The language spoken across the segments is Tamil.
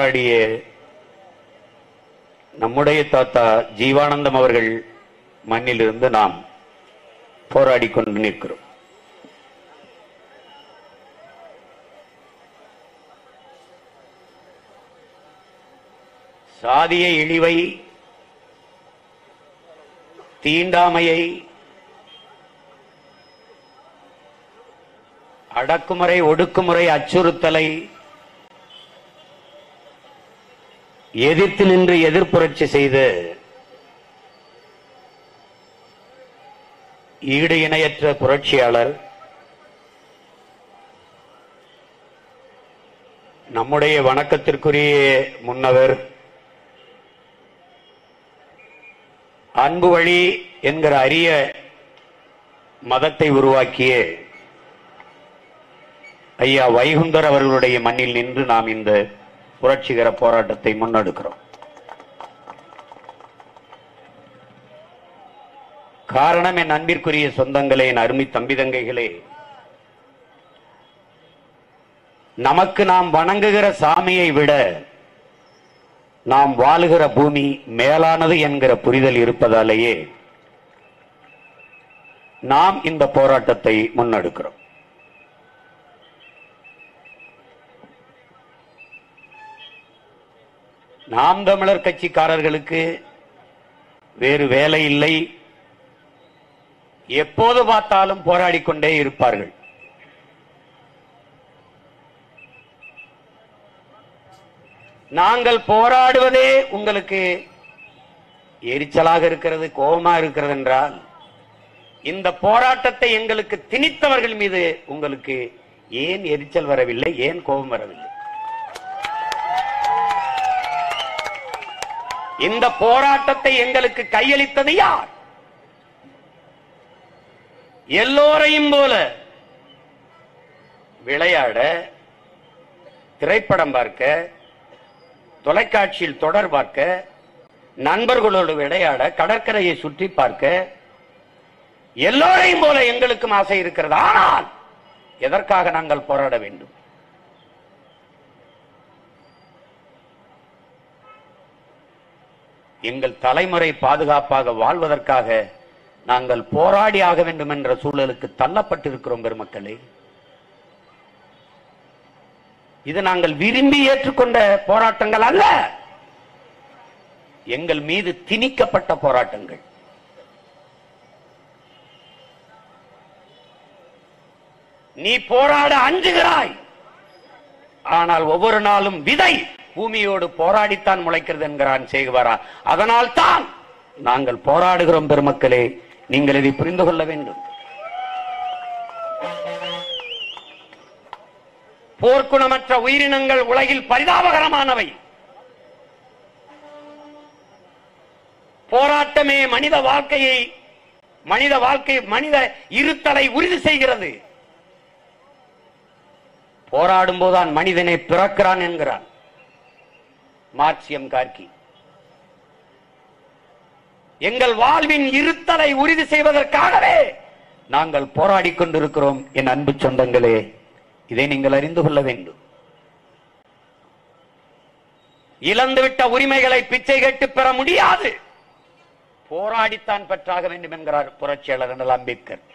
போராடிய நம்முடைய தாத்தா ஜீவானந்தம் அவர்கள் மண்ணிலிருந்து நாம் போராடி கொண்டு நிற்கிறோம். சாதிய இழிவை, தீண்டாமையை, அடக்குமுறை, ஒடுக்குமுறை, அச்சுறுத்தலை எதிர்த்து நின்று எதிர்ப்புரட்சி செய்து ஈடு இணையற்ற புரட்சியாளர் நம்முடைய வணக்கத்திற்குரிய முன்னவர் அன்பு வழி என்கிற அரிய மதத்தை உருவாக்கிய ஐயா வைகுந்தர் அவர்களுடைய மண்ணில் நின்று நாம் இந்த புரட்சிகர போராட்டத்தை முன்னெடுக்கிறோம். காரணம், என் அன்பிற்குரிய சொந்தங்களே, என் அருமை தம்பி தங்கைகளே, நமக்கு நாம் வணங்குகிற சாமியை விட நாம் வாழுகிற பூமி மேலானது என்கிற புரிதல் இருப்பதாலேயே நாம் இந்த போராட்டத்தை முன்னெடுக்கிறோம். நாம் தமிழர் கட்சிக்காரர்களுக்கு வேறு வேலை இல்லை, எப்போது பார்த்தாலும் போராடிக் கொண்டே இருப்பார்கள். நாங்கள் போராடுவதே உங்களுக்கு எரிச்சலாக இருக்கிறது, கோபமா இருக்கிறது என்றால், இந்த போராட்டத்தை எங்களுக்கு திணித்தவர்கள் மீது உங்களுக்கு ஏன் எரிச்சல் வரவில்லை, ஏன் கோபம் வரவில்லை? இந்த போராட்டத்தை எங்களுக்கு கையளித்தது யார்? எல்லோரையும் போல விளையாட, திரைப்படம் பார்க்க, தொலைக்காட்சியில் தொடர் பார்க்க, நண்பர்களோடு விளையாட, கடற்கரையை சுற்றி பார்க்க எல்லோரையும் போல எங்களுக்கும் ஆசை இருக்கிறது. ஆனால் எதற்காக நாங்கள் போராட வேண்டும்? எங்கள் தலைமுறை பாதுகாப்பாக வாழ்வதற்காக நாங்கள் போராடி ஆக வேண்டும் என்ற சூழலுக்கு தள்ளப்பட்டிருக்கிறோம் பெருமக்களே. இது நாங்கள் விரும்பி ஏற்றுக்கொண்ட போராட்டங்கள் அல்ல, எங்கள் மீது திணிக்கப்பட்ட போராட்டங்கள். நீ போராட அஞ்சுகிறாய், ஆனால் ஒவ்வொரு நாளும் விதை பூமியோடு போராடித்தான் முளைக்கிறது என்கிறான் சேகுவாரா. அதனால் தான் நாங்கள் போராடுகிறோம் பெருமக்களே, நீங்கள் இதை புரிந்து கொள்ள வேண்டும். போர்க்குணமற்ற உயிரினங்கள் உலகில் பரிதாபகரமானவை. போராட்டமே மனித இருத்தலை உறுதி செய்கிறது. போராடும் போதுதான் மனிதனை பிறக்கிறான் என்கிறான் மார்க்சியம் கார்கி. எங்கள் வாழ்வின் இருத்தலை உறுதி செய்வதற்காகவே நாங்கள் போராடிக் கொண்டிருக்கிறோம். என் அன்பு சொந்தங்களே, இதை நீங்கள் அறிந்து கொள்ள வேண்டும். இழந்துவிட்ட உரிமைகளை பிச்சை கேட்டு பெற முடியாது, போராடித்தான் பெற்றாக வேண்டும் என்கிறார் புரட்சியாளர் அண்ணல் அம்பேத்கர்.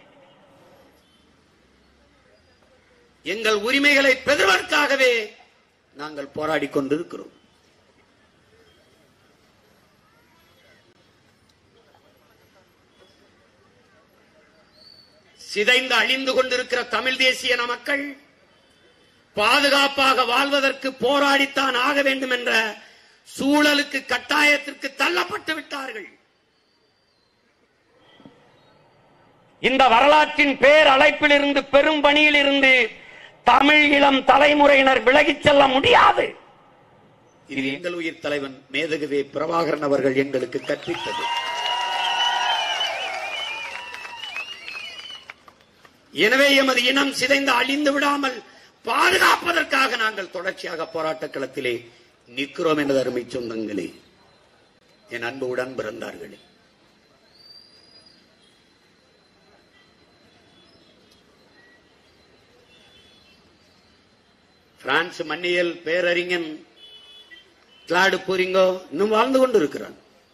எங்கள் உரிமைகளை பெறுவதற்காகவே நாங்கள் போராடிக் கொண்டிருக்கிறோம். சிதைந்து அழிந்து கொண்டிருக்கிற தமிழ் தேசிய மக்கள் பாதுகாப்பாக வாழ்வதற்கு போராடித்தான் ஆக வேண்டும் என்ற சூழலுக்கு, கட்டாயத்திற்கு தள்ளப்பட்டு விட்டார்கள். இந்த வரலாற்றின் பேர் அழைப்பில் இருந்து, பெரும் பணியில் இருந்து தமிழ் இளம் தலைமுறையினர் விலகிச் செல்ல முடியாது. இது எங்கள் உயிர் தலைவன் மேதகுவே பிரபாகரன் அவர்கள் எங்களுக்கு கற்பித்தது. எனவே எமது இனம் சிதைந்து அழிந்து விடாமல் பாதுகாப்பதற்காக நாங்கள் தொடர்ச்சியாக போராட்ட களத்திலே நிற்கிறோம் எனது அருமை சொந்தங்களே, என் அன்பு உடன் பிறந்தார்களே. பிரான்ஸ் மன்னியல் பேரறிஞன் விளையாடு போறீங்கோ, இன்னும் வாழ்ந்து கொண்டு இருக்கிறான்.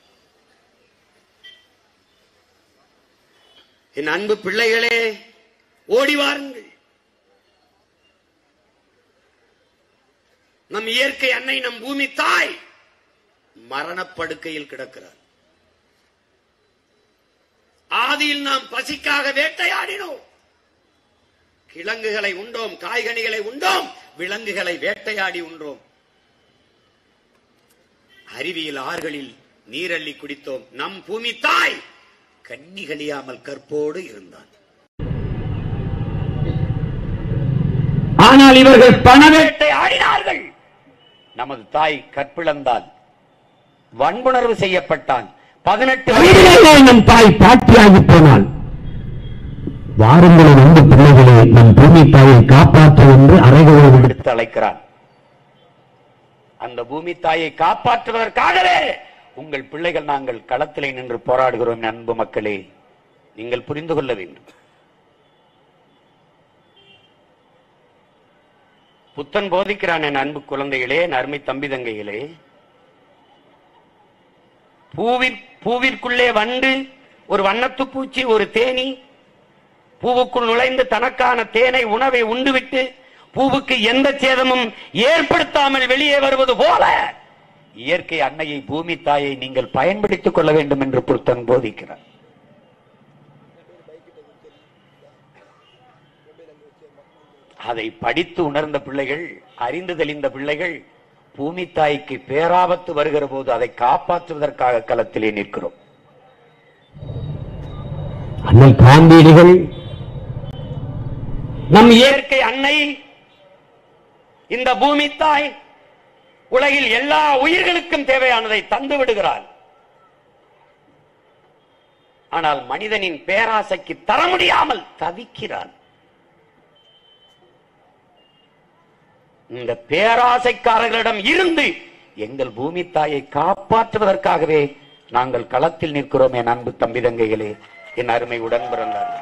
என் அன்பு பிள்ளைகளே, ஓடி வாருங்கள். நம் இயற்கை அன்னை, நம் பூமி தாய் மரணப்படுக்கையில் கிடக்கிறார். ஆதியில் நாம் பசிக்காக வேட்டையாடினோம். கிழங்குகளை உண்டோம், காய்கனிகளை உண்டோம், விலங்குகளை வேட்டையாடி உண்டோம். அருவியில் ஆறுகளில் நீரள்ளி குடித்தோம். நம் பூமி தாய் கண்ணி கழியாமல் கற்போடு இருந்தான். ஆனால் இவர்கள் பணவேட்டை ஆடினார்கள். நமது தாய் கற்பிழந்தால், வன்புணர்வு செய்யப்பட்டான். 18 வயதிலே நம் தாய் பாட்டியாகி போனாள். வாருங்களின் அன்பு பிள்ளைகளே, நம் பூமி தாயை காப்பாற்ற என்று அறைகளோடு விடுத்து அழைக்கிறான். அந்த பூமி தாயை காப்பாற்றுவதற்காகவே உங்கள் பிள்ளைகள் நாங்கள் களத்திலே நின்று போராடுகிறோம். அன்பு மக்களே, நீங்கள் புரிந்து கொள்ள வேண்டும். புத்தன் போதிக்கிறான், என் அன்பு குழந்தைகளே, என் அருமை தம்பி தங்கைகளே, பூவிற்குள்ளே வண்டு, ஒரு வண்ணத்து பூச்சி, ஒரு தேனி பூவுக்குள் நுழைந்து தனக்கான தேனை, உணவை உண்டுவிட்டு பூவுக்கு எந்த சேதமும் ஏற்படுத்தாமல் வெளியே வருவது போல இயற்கை அன்னையை, பூமி தாயை நீங்கள் பயன்படுத்திக் கொள்ள வேண்டும் என்று புத்தன் போதிக்கிறார். அதை படித்து உணர்ந்த பிள்ளைகள், அறிந்து தெளிந்த பிள்ளைகள், பூமி தாய்க்கு பேராபத்து வருகிற போது அதை காப்பாற்றுவதற்காக களத்திலே நிற்கிறோம். அன்னை காந்தியடிகள், நம் இயற்கை அன்னை, இந்த பூமி தாய் உலகில் எல்லா உயிர்களுக்கும் தேவையானதை தந்து விடுகிறாள். ஆனால் மனிதனின் பேராசைக்கு தர முடியாமல் தவிக்கிறான். இந்த பேராசைக்காரர்களிடம் இருந்து எங்கள் பூமி தாயை காப்பாற்றுவதற்காகவே நாங்கள் களத்தில் நிற்கிறோம். என் அன்பு தம்பி தங்கைகளே, என் அருமை உடன் பிறந்தார்கள்.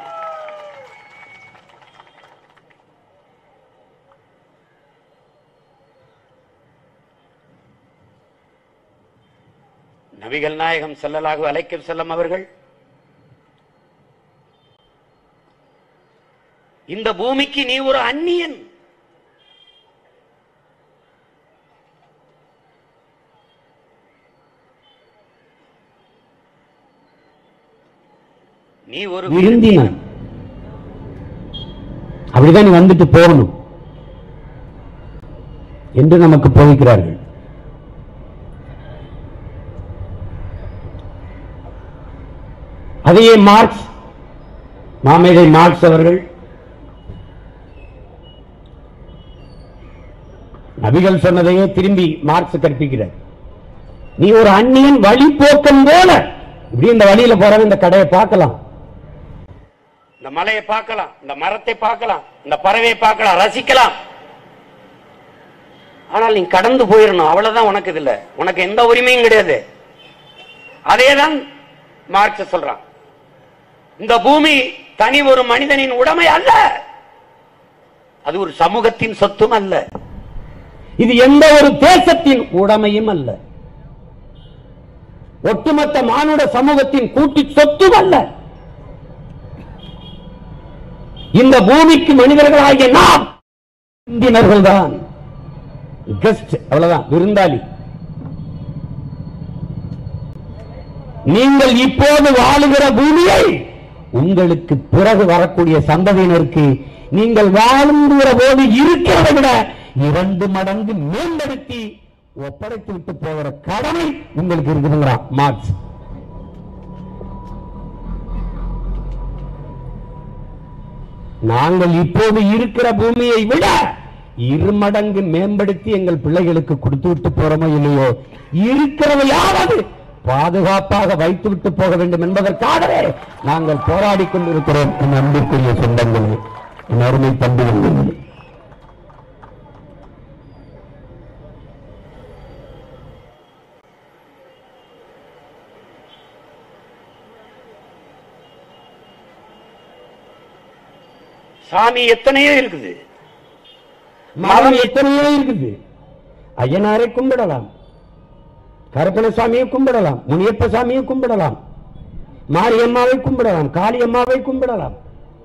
நபிகள் நாயகம் ஸல்லல்லாஹு அலைஹி வஸல்லம் அவர்கள் இந்த பூமிக்கு நீ ஒரு அந்நியன், நீ ஒரு விருந்தினன், அப்படிதான் நீ வந்துட்டு போகணும் என்று நமக்கு போதிக்கிறார்கள். அதையே மார்க்ஸ், மாமேதை மார்க்ஸ் அவர்கள் நபிகள் சொன்னதையே திரும்பி மார்க்ஸ் கற்பிக்கிறார். நீ ஒரு அந்நியன், வழிபோக்கன் போல. இப்படி இந்த வழியில போறவன் இந்த கடையை பார்க்கலாம், இந்த மலையை பார்க்கலாம், இந்த மரத்தை பார்க்கலாம், இந்த பறவையை பார்க்கலாம், ரசிக்கலாம். ஆனால் நீ கடந்து போயிடணும், அவ்வளவுதான். உனக்கு இதுல உனக்கு எந்த உரிமையும் கிடையாது. அதேதான் மார்க்ஸ் சொல்றான். இந்த பூமி தனி ஒரு மனிதனின் உடைமை அல்ல, அது ஒரு சமூகத்தின் சொத்தும் அல்ல, இது எந்த ஒரு தேசத்தின் உடைமையும் அல்ல, ஒட்டுமொத்த மானுட சமூகத்தின் கூட்டு சொத்தும் அல்ல. இந்த பூமிக்கு மனிதர்களாகிய நாம் விருந்தினர்கள் தான், கெஸ்ட், அவ்வளவுதான், விருந்தாளி. நீங்கள் இப்போது வாழுகிற பூமியை உங்களுக்கு பிறகு வரக்கூடிய சந்ததியினருக்கு நீங்கள் வாழுகிற போது இருக்கிறதை விட 2 மடங்கு மேம்படுத்தி ஒப்படைத்து விட்டு போகிற கடமை உங்களுக்கு இருக்குதுங்கிறான் மார்க்ஸ். நாங்கள் இப்போது இருக்கிற பூமியை விட 2 மடங்கு மேம்படுத்தி எங்கள் பிள்ளைகளுக்கு கொடுத்து விட்டு போறோமோ இல்லையோ, இருக்கிறதையாவது பாதுகாப்பாக வைத்து விட்டு போக வேண்டும் என்பதற்காகவே நாங்கள் போராடி கொண்டிருக்கிறோம். என் அன்பிற்குரிய சொந்தங்களே, என் அருமை தம்பிகளே, சாமி எத்தனையோ இருக்குது, மதம் எத்தனையோ இருக்குது. ஐயனாரை கும்பிடலாம், கருப்பணசாமியை கும்பிடலாம், முனியப்ப சாமியை கும்பிடலாம், மாரியம்மாவை கும்பிடலாம், காளியம்மாவை கும்பிடலாம்,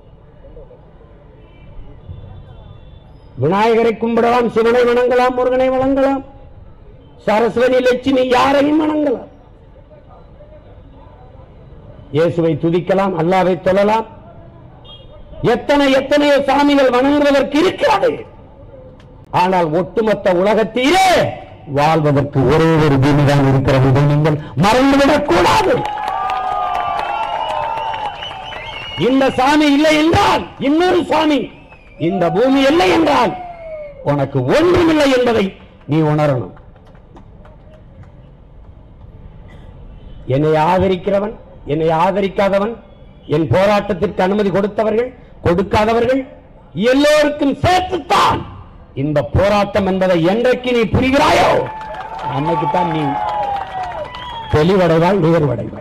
விநாயகரை கும்பிடலாம், சிவனை வணங்கலாம், முருகனை வணங்கலாம், சரஸ்வதி லட்சுமி யாரையும் வணங்கலாம், இயேசுவை துதிக்கலாம், அல்லாவை தொழலாம். எத்தனையோ சாமிகள் வணங்குவதற்கு இருக்கிறது. ஆனால் ஒட்டுமொத்த உலகத்திலே வாழ்வதற்கு ஒரே ஒரு பூமிதான் இருக்கிறது. இதை நீங்கள் மறந்துவிடக் கூடாது. இந்த சாமி இல்லை என்றால் இன்னொரு சாமி, இந்த பூமி இல்லை என்றால் உனக்கு ஒன்றுமில்லை என்பதை நீ உணரணும். என்னை ஆதரிக்கிறவன், என்னை ஆதரிக்காதவன், என் போராட்டத்திற்கு அனுமதி கொடுத்தவர்கள், கொடுக்காதவர்கள் எல்லோருக்கும் சேர்த்துத்தான் இந்த போராட்டம் என்பதை என்றைக்கு நீ புரிகிறாயோ அன்னைக்குத்தான் நீ தெளிவடைவாய், உயர்வடைவாய்.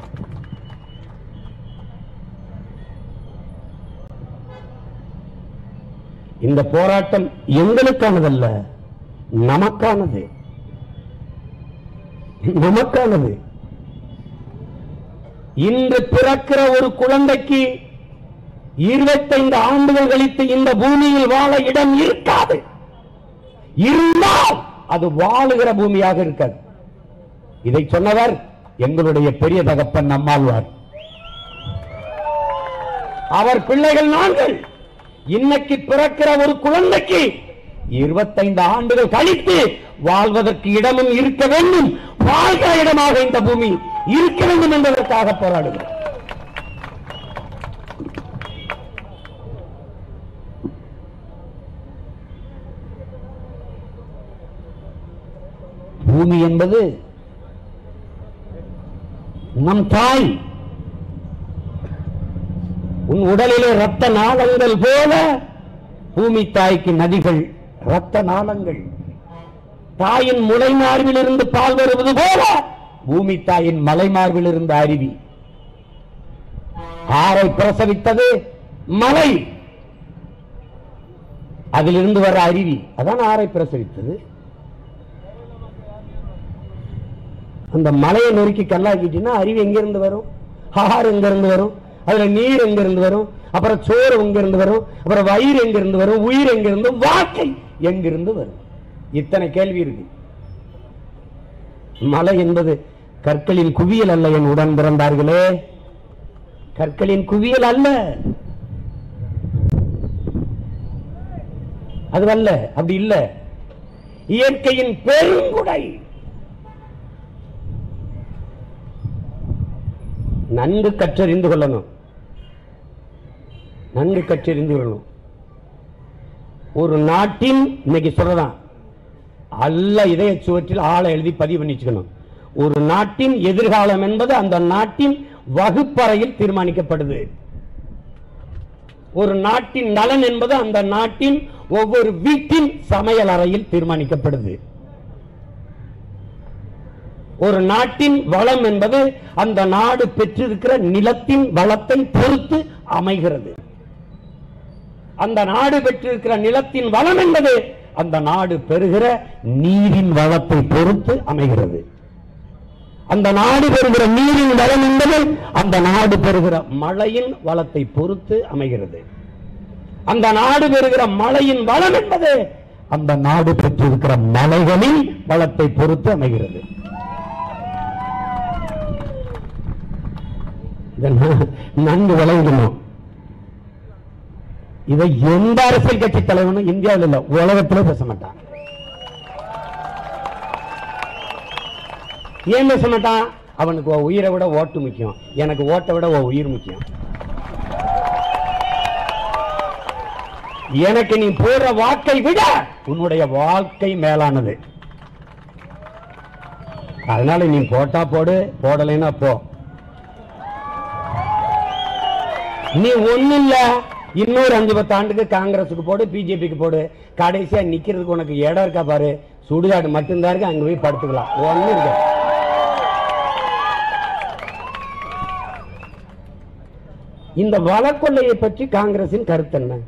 இந்த போராட்டம் எங்களுக்கானதல்ல, நமக்கானது. நமக்கானது. இன்று பிறக்கிற ஒரு குழந்தைக்கு 25 ஆண்டுகள் கழித்து இந்த பூமியில் வாழ இடம் இருக்காது. இருந்தால் அது வாழுகிற பூமியாக இருக்காது. இதை சொன்னவர் எங்களுடைய பெரிய தகப்பன் நம்மாழ்வார். அவர் பிள்ளைகள் நாங்கள். இன்னைக்கு பிறக்கிற ஒரு குழந்தைக்கு 25 ஆண்டுகள் கழித்து வாழ்வதற்கு இடமும் இருக்க வேண்டும், வாழ்கிற இடமாக இந்த பூமி இருக்க வேண்டும் என்பதற்காக போராடுகிறோம். பூமி என்பது நம் தாய். உன் உடலிலே ரத்த நாளங்கள் போல பூமி தாய்க்கு நதிகள் ரத்த நாளங்கள். தாயின் முளைமார்பில் இருந்து பால் வருவது போல பூமி தாயின் மலைமார்பில் இருந்து அருவி. ஆரை பிரசவித்தது மலை, அதிலிருந்து வர அருவி, அதான் ஆரை பிரசவித்தது. அந்த மலையை நொறுக்கி கல்லாக்கிட்டீங்கன்னா அருவி எங்கிருந்து வரும்? ஆறு எங்கிருந்து வரும்? அதுல நீர் எங்கிருந்து வரும்? அப்புறம் சோறு எங்கிருந்து வரும்? அப்புறம் வயிறு எங்கிருந்து வரும்? உயிர் எங்கிருந்து, வாழ்க்கை எங்கிருந்து வரும்? இத்தனை கேள்வி இருக்கு. மலை என்பது கற்களின் குவியல் அல்ல என் உடன் பிறந்தார்களே, கற்களின் குவியல் அல்ல, அது அல்ல, அப்படி இல்ல. இயற்கையின் பெருங்குடை. நன்கு கற்றறிந்து கொள்ளணும், நன்கு கற்றறிந்து கொள்ளணும். ஒரு நாட்டின், இன்னைக்கு சொல்லலாம், அல்ல இதய சுவற்றில் ஆளை எழுதி பதிவு பண்ணி வச்சுக்கணும். ஒரு நாட்டின் எதிர்காலம் என்பது அந்த நாட்டின் வகுப்பறையில் தீர்மானிக்கப்படுது. ஒரு நாட்டின் நலன் என்பது அந்த நாட்டின் ஒவ்வொரு வீட்டின் சமையல் அறையில் தீர்மானிக்கப்படுது. ஒரு நாட்டின் வளம் என்பது அந்த நாடு பெற்றிருக்கிற நிலத்தின் வளத்தை பொறுத்து அமைகிறது. அந்த நாடு பெற்றிருக்கிற நிலத்தின் வளம் என்பது அந்த நாடு பெறுகிற நீரின் வளத்தை பொறுத்து அமைகிறது. அந்த நாடு பெறுகிற நீரின் வளம் என்பது அந்த நாடு பெறுகிற மழையின் வளத்தை பொறுத்து அமைகிறது. அந்த நாடு பெறுகிற மழையின் வளம் என்பது அந்த நாடு பெற்றிருக்கிற மலைகளின் வளத்தை பொறுத்து அமைகிறது. நன்கு விளைவிக்கணும். இதை எந்த அரசியல் கட்சி தலைவனும் இந்தியாவில் இல்ல, உலகத்திலே பேச மாட்டான். ஏன் பேச மாட்டான்? அவனுக்கு உயிரை விட ஓட்டு முக்கியம், எனக்கு ஓட்டை விட உயிர் முக்கியம். எனக்கு நீ போற வாக்கை விட உன்னுடைய வாழ்க்கை மேலானது. அதனால நீ போட்டா போடு, போடலைன்னா போ. நீ ஒண்ணு இல்ல, இன்னொரு 5-10 ஆண்டுக்கு காங்கிரஸுக்கு போடு, பிஜேபிக்கு போடு, கடைசியா நிக்கிறதுக்கு உனக்கு இடம் இருக்கா பாரு, சுடுகாடு மட்டும்தான் இருக்கு, அங்க போய் படுத்துக்கலாம். ஒண்ணு இருக்க. இந்த வளக்கொள்ளையை பற்றி காங்கிரசின் கருத்து என்ன?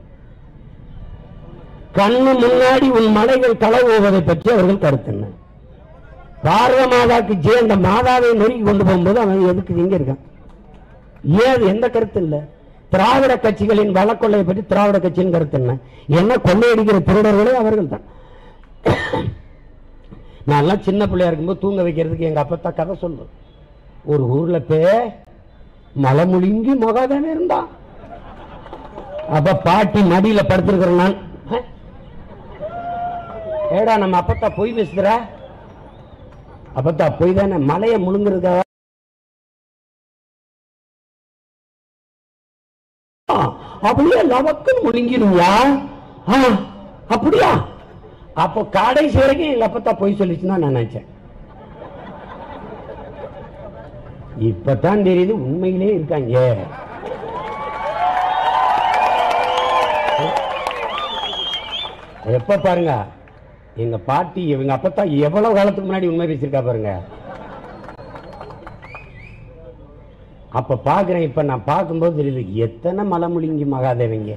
கண்ணு முன்னாடி உன் மலைகள் களவுவதை பற்றி அவர்கள் கருத்து என்ன? பாரத மாதாக்கு ஜெய அந்த மாதாவை நெருங்கி கொண்டு போகும்போது அவன் எதுக்கு இங்க இருக்கான்? ஏது எந்த கருத்து இல்ல. திராவிட கட்சிகளின் வழக்கொள்ளையை பற்றி திராவிட கட்சியின் கருத்து என்ன? என்ன கொள்ளையடிக்கிற திருடர்களே அவர்கள் தான். நான் சின்ன பிள்ளையா இருக்கும்போது தூங்க வைக்கிறதுக்கு எங்க அப்பத்தா கதை சொல்லுவோம். ஒரு ஊர்ல மலை முழுங்கி மகாதானே இருந்தான். அப்ப பாட்டி மடியில படுத்திருக்கிற நான், ஏடா நம்ம அப்பத்தா பொய் பேசுற? அப்பத்தா பொய் தானே, மலையை முழுங்குறதுக்காக அப்படியே லவக்கு முழுங்கிருவியா? அப்படியா? அப்போ கடைசி வரைக்கும் எங்க அப்பத்தா பொய் சொல்லிச்சுன்னா நான் நினைச்சேன். இப்பதான் தெரியுது உண்மையிலே இருக்காங்க. எப்ப பாருங்க எங்க பாட்டி எங்க அப்பத்தா எவ்வளவு காலத்துக்கு முன்னாடி உண்மை பேசியிருக்கா பாருங்க. அப்ப பாக்குறேன், இப்ப நான் பார்க்கும்போது தெரியுது எத்தனை மலமுழுங்கி மகாதேவிங்க.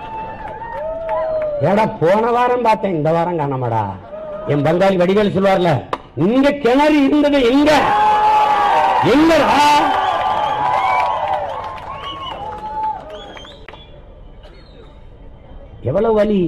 ஏடா போன வாரம் பார்த்தேன், இந்த வாரம் காணாமடா. என் பங்காளி வடிவேல் சொல்வார்ல, இங்க கிணறு இருந்தது எங்க எங்கடா? எவ்வளவு வலி.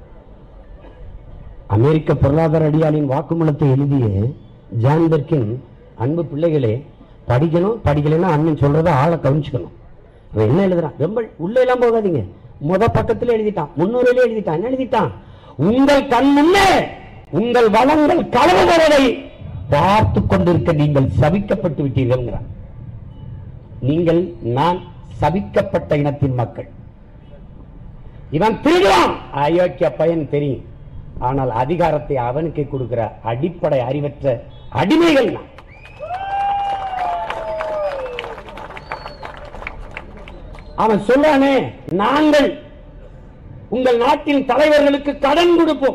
அமெரிக்க பொருளாதார அடியாளின் வாக்குமூலத்தை எழுதிய ஜான் பெர்கின், அன்பு பிள்ளைகளே, படிக்கணும், படிக்கலைன்னா அண்ணன் சொல்றத ஆளை கவனிச்சுக்கணும். அவன் என்ன எழுதுறான்? ரொம்ப உள்ள எல்லாம் போகாதீங்க. முத பக்கத்துல எழுதிட்டான், முன்னூறுல எழுதிட்டான். என்ன எழுதிட்டான்? உங்கள் கண் முன்னே உங்கள் வளங்கள் களவு வருவதை பார்த்து கொண்டிருக்க நீங்கள் சபிக்கப்பட்டு விட்டீர்கள். நீங்கள், நான் சபிக்கப்பட்ட இனத்தின் மக்கள். இவன் திருடுவான், அயோக்கிய பையன் தெரியும். ஆனால் அதிகாரத்தை அவனுக்கு கொடுக்கிற அடிப்படை அறிவற்ற அடிமைகள் நான். அவன் சொல்றானே, நாங்கள் உங்கள் நாட்டின் தலைவர்களுக்கு கடன் கொடுப்போம்.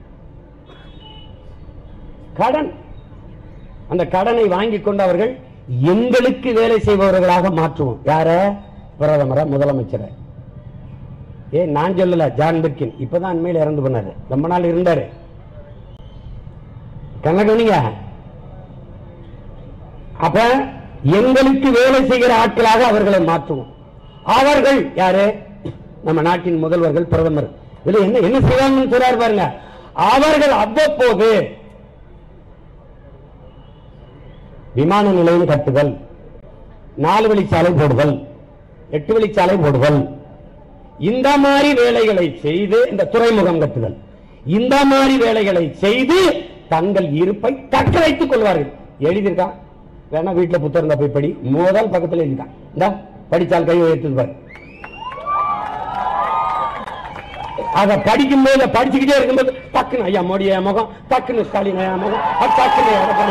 கடன். அந்த கடனை வாங்கிக் கொண்டு அவர்கள் எங்களுக்கு வேலை செய்பவர்களாக மாற்றுவோம். யார? பிரதமரை, முதலமைச்சரை. நான் சொல்லல, ஜான் பெர்கின். இப்பதான் அண்மையில் இறந்து போனாரு, ரொம்ப நாள் இருந்தாரு. கண்ணகனிங்க. அப்ப எங்களுக்கு வேலை செய்கிற ஆட்களாக அவர்களை மாற்றுவோம். அவர்கள் யாரு? நம்ம நாட்டின் முதல்வர்கள், பிரதமர். இதுல என்ன என்ன செய்வாங்கன்னு சொல்றாரு பாருங்க. அவர்கள் அவ்வப்போது விமான நிலையம் கட்டுதல், 4 வழிச்சாலை போடுதல், 8 வழிச்சாலை போடுதல், இந்த மாதிரி வேலைகளை செய்து, இந்த துறைமுகம் கட்டுதல், இந்த மாதிரி வேலைகளை செய்து தங்கள் இருப்பை தக்க வைத்துக் கொள்வார்கள். எழுதியிருக்கான், வேணா வீட்டுல புத்தகம் போய் படி. முதல் பக்கத்தில் எழுதியிருக்கான். இந்த படிச்சால் கை உயர்த்து பாரு. அத படிக்கும் போது, படிச்சுக்கிட்டே இருக்கும்போது டக்குன்னு ஐயா மோடி முகம், டக்குன்னு ஸ்டாலின் முகம், டக்குன்னு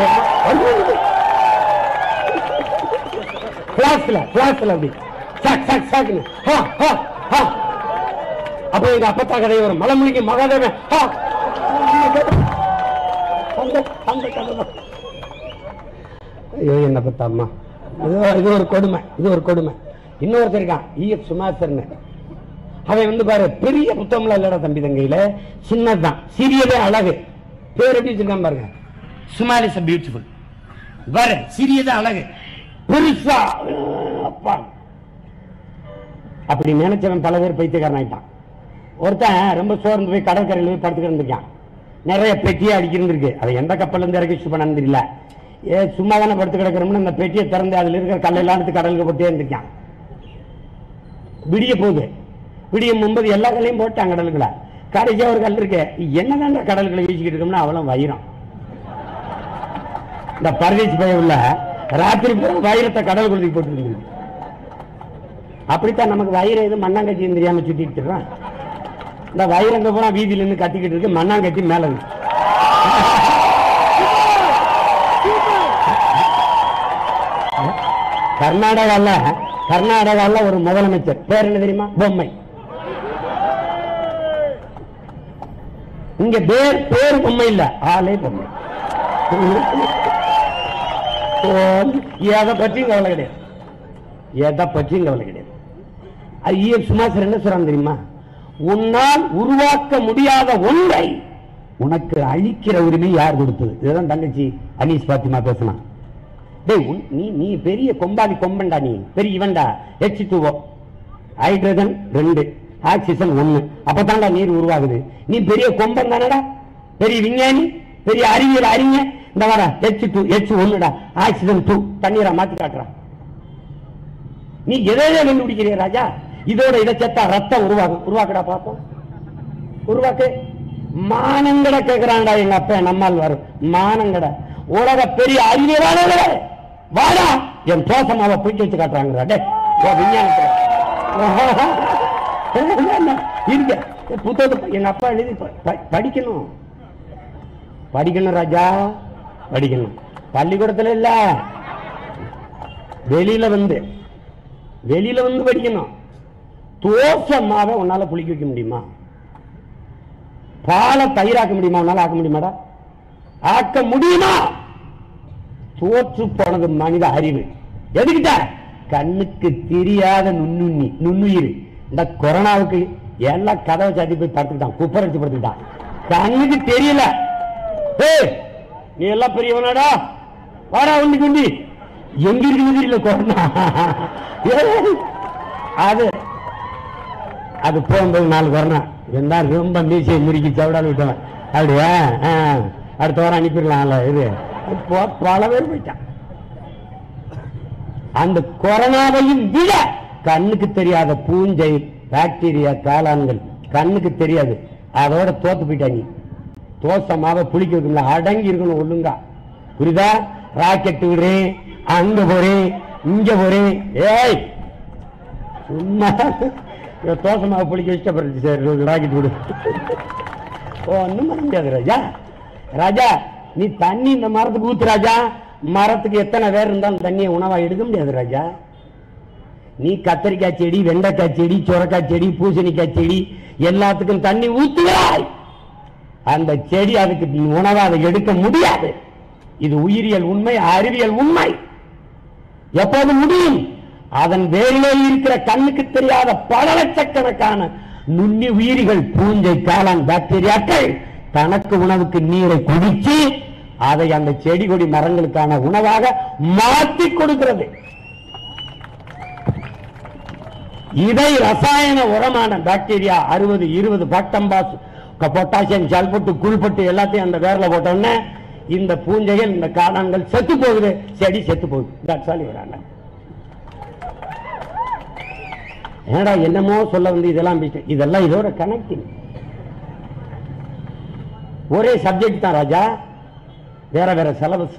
கிளாஸ்ல அப்படி சாக் சாக் சாக்குன்னு. அப்ப எங்க அப்பத்தா கதை வரும், மலமுழுங்கி மகாதேவன். ஐயோ என்ன பத்தா அம்மா, இது ஒரு கொடுமை, இது ஒரு கொடுமை. இன்னொருத்தர் இருக்கான், ஈஎஃப் சுமாசர்னு. அவன் பாரு, பெரிய புத்தகம்லாம் இல்லடா தம்பி தங்கையில, சின்னதான், சிறியதே அழகு. பேர் எப்படி வச்சிருக்கான் பாருங்க, ஸ்மால் இஸ் பியூட்டிஃபுல். பாரு, சிறியதே அழகு, பெருசா அப்பா. அப்படி நினைச்சவன் பல பேர் பைத்தியக்காரன் ஆயிட்டான். ஒருத்தன் ரொம்ப சோர்ந்து போய் கடற்கரையில் போய் படுத்துக்கிட்டு இருந்திருக்கான். நிறைய பெட்டியே அடிக்கிருக்கு. அதை எந்த கப்பல் இருந்து இறக்கி பண்ணு தெரியல. சும்மா தானே படுத்து கிடக்கிறோம்னு அந்த பெட்டியை திறந்து அதுல இருக்கிற கல்லெல்லாம் எடுத்து கடலுக்கு போட்டே இருந்திருக்கான். விடிய போகுது. விடியும் முன்பது எல்லா கல்லையும் போட்டான் கடலுக்குள்ள. கடைசியா ஒரு கல் இருக்கு, என்னதான் கடலுக்குள்ள வீசிக்கிட்டு இருக்கோம்னா அவளும் வைரம். இந்த பரதேசி பைய உள்ள ராத்திரி பூரா வைரத்தை கடல் குழுதி போட்டு இருக்கு. அப்படித்தான் நமக்கு வைரம் எது மண்ணாங்கட்டின்னு தெரியாம சுத்திட்டு இருக்கான். இந்த வைரங்க பூரா வீதியில இருந்து கத்திக்கிட்டு இருக்கு, மண்ணாங்கட்டி மேல இருக்கு. கர்நாடகால ஒரு முதலமைச்சர் பேர் என்ன தெரியுமா? பொம்மை. இங்க பேர் பொம்மை இல்ல, ஆளே பொம்மை. எதை பற்றியும் கவலை கிடையாது, எதை பற்றியும் கவலை கிடையாது. ஈஎஃப் சுமாசர் என்ன சொல்றாங்க தெரியுமா? உன்னால் உருவாக்க முடியாத ஒன்றை உனக்கு அழிக்கிற உரிமை யார் கொடுத்தது? இதுதான் தங்கச்சி அனீஸ் பாத்திமா பேசினா. டேய் நீ பெரிய கொம்பாதி கொம்பன்டா, நீ பெரிய இவன்டா. H2O ஹைட்ரஜன் 2 ஆக்சிஜன் 1 அப்பதான்டா நீர் உருவாகுது. நீ பெரிய கொம்பன் தானடா, பெரிய விஞ்ஞானி, பெரிய அறிவியல் அறிஞர். இந்த வர H1 ஆக்சிஜன் 2 தண்ணீரா மாத்தி காட்டுறான். நீ எதை கண்டுபிடிக்கிறிய ராஜா? இதோட இதை செத்தா ரத்தம் உருவாக்குடா பாப்போம், உருவாக்கு. மானங்கட கேட்கிறான்டா எங்க அப்பா நம்மால் வரும் மானங்கட. உலக பெரிய அறிவியலாளர்களே வாடா, என் தோசமாவை பிடிச்சி வச்சு காட்டுறாங்க விஞ்ஞானத்துல. இருக்க புத்தகத்தை எங்க அப்பா எழுதி படிக்கணும் படிக்கணும் ராஜா, படிக்கணும். பள்ளிக்கூடத்துல இல்ல, வெளியில வந்து படிக்கணும். தோசமாவை உன்னால புளிக்க வைக்க முடியுமா? பாலை தயிராக்க முடியுமா? உன்னால ஆக்க முடியுமாடா? ஆக்க முடியுமா? தோற்று போனது மனித அறிவு. எதுக்கிட்ட? கண்ணுக்கு தெரியாத நுண்ணுயிர். இந்த கொரோனாவுக்கு எல்லாம் கதவை சாத்தி போய் படுத்துக்கிட்டான், குப்பரடிச்சு படுத்துக்கிட்டான். கண்ணுக்கு தெரியல. நீ எல்லாம் பெரியவனாடா, வாடா உண்டி குண்டி. எங்க இருக்குது இல்ல கொரோனா. அது போகும்போது 4 கொரோனா என்ன ரொம்ப மீசை முறுக்கி சவடால் விட்டவன். அப்படியா? அடுத்த வாரம் அனுப்பிடலாம்ல. இது பல பேர் போயிட்டான். அந்த கொரோனாவையும் விட கண்ணுக்கு தெரியாத பூஞ்சை, பாக்டீரியா, காளான்கள் கண்ணுக்கு தெரியாது. அதோட தோத்து போயிட்டா. நீ தோசமாவை புளிக்க வைக்கல, அடங்கி இருக்கணும் ஒழுங்கா. புரியுதா? ராக்கெட் விடுறேன், அங்க போறேன், இங்க போறேன். ஏய் சும்மா தோசமாவை புளிக்க வச்சுட்டு சரி ராக்கெட் விடு. ஒன்னும் பண்ண முடியாது ராஜா. ராஜா நீ தண்ணி இந்த மரத்துக்கு ஊத்து ராஜா. மரத்துக்கு எத்தனை பேர் இருந்தாலும் தண்ணியை உணவா எடுக்க முடியாது ராஜா. நீ கத்தரிக்காய் செடி, வெண்டைக்காய் செடி, சுரக்காய் செடி, பூசணிக்காய் செடி எல்லாத்துக்கும் தண்ணி ஊத்துவாய். அந்த செடி அதுக்கு உணவா அதை எடுக்க முடியாது. இது உயிரியல் உண்மை, அறிவியல் உண்மை. எப்போது முடியும்? அதன் வேரிலே இருக்கிற கண்ணுக்கு தெரியாத பல லட்சக்கணக்கான நுண்ணி உயிரிகள், பூஞ்சை, காளான், பாக்டீரியாக்கள் தனக்கு உணவுக்கு நீரை குடிச்சு அதை அந்த செடி கொடி மரங்களுக்கான உணவாக மாற்றி கொடுக்கிறது. இதை ரசாயன உரமான பாக்டீரியா 60-20 பாக்டம்பாஸ், பொட்டாசியம், சல்பட்டு, குள்பட்டு எல்லாத்தையும் அந்த வேர்ல போட்டோன்னே இந்த பூஞ்சைகள், இந்த காளான்கள் செத்து போகுது, செடி செத்து போகுது. ஏடா என்னமோ சொல்ல வந்து இதெல்லாம் இதோட கனெக்டிங். ஒரே சப்ஜெக்ட் தான் ராஜா, வேற வேற சிலபஸ்.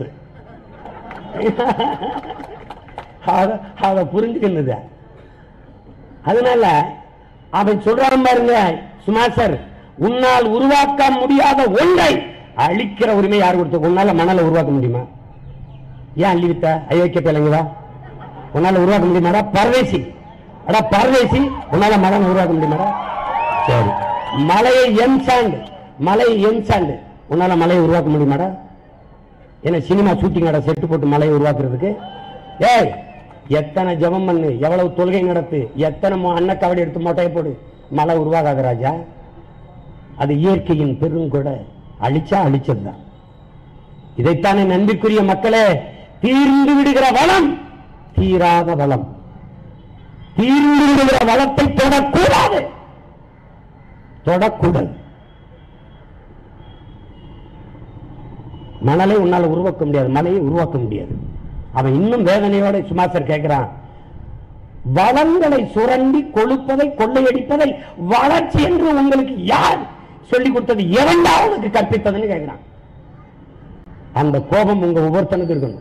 அத புரிஞ்சுக்கிறது. அதனால அவன் சொல்றான் பாருங்க சுமாசர், உன்னால் உருவாக்க முடியாத ஒன்றை அழிக்கிற உரிமை யார் கொடுத்த? உன்னால மணலை உருவாக்க முடியுமா? ஏன் அள்ளிவித்த அயோக்கிய பிள்ளைங்களா? உன்னால உருவாக்க முடியுமாடா? பரதேசி அடா பரதேசி, உன்னால மணல் உருவாக்க முடியுமாடா? சரி, மலையை என்சாண்டு உன்னால மலையை உருவாக்க முடியுமாடா? என்ன சினிமா ஷூட்டிங் அட செட்டு போட்டு மலையை உருவாக்குறதுக்கு? ஏய் எத்தனை ஜபம் பண்ணு, எவ்வளவு தொழுகை நடத்து, எத்தனை அன்னக்கவடி எடுத்து மொட்டையை போடு, மழை உருவாகாத ராஜா. அது இயற்கையின் பெருங்கொட. அழிச்சா அழிச்சதுதான். இதைத்தானே நன்றிக்குரிய மக்களே, தீர்ந்து விடுகிற வளம் தீராத வளம். தீர்ந்து விடுகிற வளத்தை தொடக்கூடாது. மணலை உன்னால உருவாக்க முடியாது, மலையை உருவாக்க முடியாது. அவன் இன்னும் வேதனையோட சுமாசர் கேட்கிறான், வளங்களை சுரண்டி கொழுப்பதை, கொள்ளையடிப்பதை வளர்ச்சி என்று உங்களுக்கு யார் சொல்லிக் கொடுத்தது? எவன்டா உனக்கு கற்பித்ததுன்னு கேட்கிறான். அந்த கோபம் உங்க ஒவ்வொருத்தனுக்கு இருக்கணும்.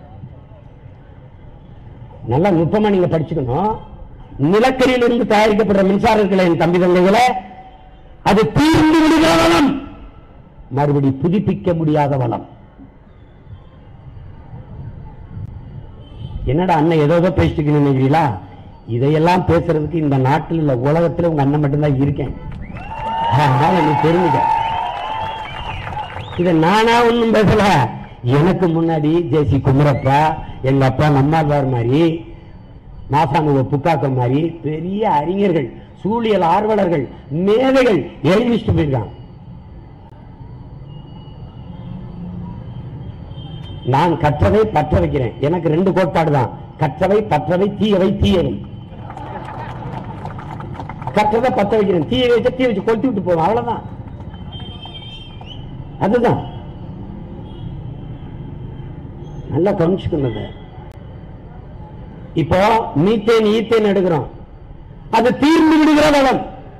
நல்லா நுட்பமா நீங்க படிச்சுக்கணும். நிலக்கரியிலிருந்து தயாரிக்கப்படுற மின்சாரங்களை என் தம்பி தங்கைகளை, அது தீர்ந்து விடுகிற வளம், மறுபடி புதுப்பிக்க முடியாத வளம். என்னடா அண்ணன் ஏதோ பேசிட்டு நினைக்கிறீங்களா? இதையெல்லாம் பேசுறதுக்கு இந்த நாட்டில் இல்ல உலகத்தில் உங்க அண்ணன் மட்டும்தான் இருக்கேன். நீ தெரிஞ்சுக்க. இதை நானா ஒன்னும் பேசல. எனக்கு முன்னாடி ஜேசி குமரப்பா, எங்க அப்பா நம்மாழ்வார் மாதிரி, மாசாமுக புக்காக்கம் மாதிரி பெரிய அறிஞர்கள், சூழியல் ஆர்வலர்கள், மேதைகள் எழுதிட்டு போயிருக்காங்க. நான் கற்றவை பற்ற வைக்கிறேன். எனக்கு 2 கோட்பாடு தான், கற்றவை பற்றவை, தீயவை தீயவை. கற்றதை பற்ற வைக்கிறேன், தீய வச்ச தீ வச்சு கொட்டி விட்டு போவோம், அவ்வளவுதான். அதுதான் நல்லா கவனிச்சுக்கணும். இப்போ மீத்தேன் ஈத்தேன் எடுக்கிறோம், அது தீர்ந்து விடுகிற வளம்,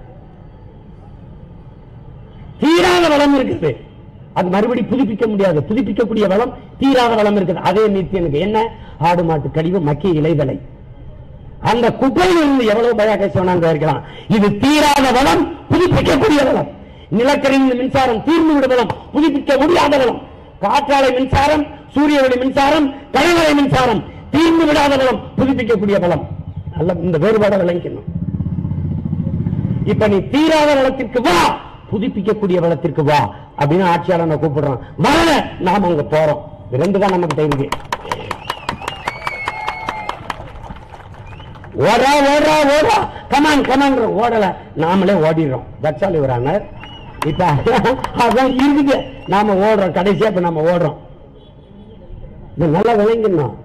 தீராத வளம் இருக்குது. அது மறுபடி புதுப்பிக்க முடியாது, புதுப்பிக்கக்கூடிய வளம் தீராத வளம் இருக்குது. அதே மீத்தேனுக்கு என்ன? ஆடு மாட்டு கழிவு, மக்கிய இலைதலை, அந்த குப்பையில் இருந்து எவ்வளவு பயாகேஸ் வேணாங்க இருக்கலாம். இது தீராத வளம், புதுப்பிக்கக்கூடிய வளம். நிலக்கரியின் மின்சாரம் தீர்ந்து விடும் வளம், புதுப்பிக்க முடியாத வளம். காற்றாலை மின்சாரம், சூரிய ஒளி மின்சாரம், கழிவறை மின்சாரம் தீர்ந்து விடாத வளம், புதுப்பிக்கக்கூடிய வளம். நல்ல இந்த வேறுபாடு விளங்கிக்கணும். இப்ப நீ தீராத வளத்திற்கு வா, புதுப்பிக்கக்கூடிய வளத்திற்கு வா அப்படின்னு ஆட்சியாளர் கூப்பிடுறான். வரல, நாம அங்க போறோம். 2 தான் நம்ம கிட்ட இருக்கு. ஓடா ஓடா ஓடா, கமான் கமான் ஓடல, நாமளே ஓடிடுறோம். That's all your honour. இப்ப அதான் இருக்குது, நாம ஓடுறோம். கடைசியா இப்ப நாம ஓடுறோம். இது நல்லா விளங்கணும்.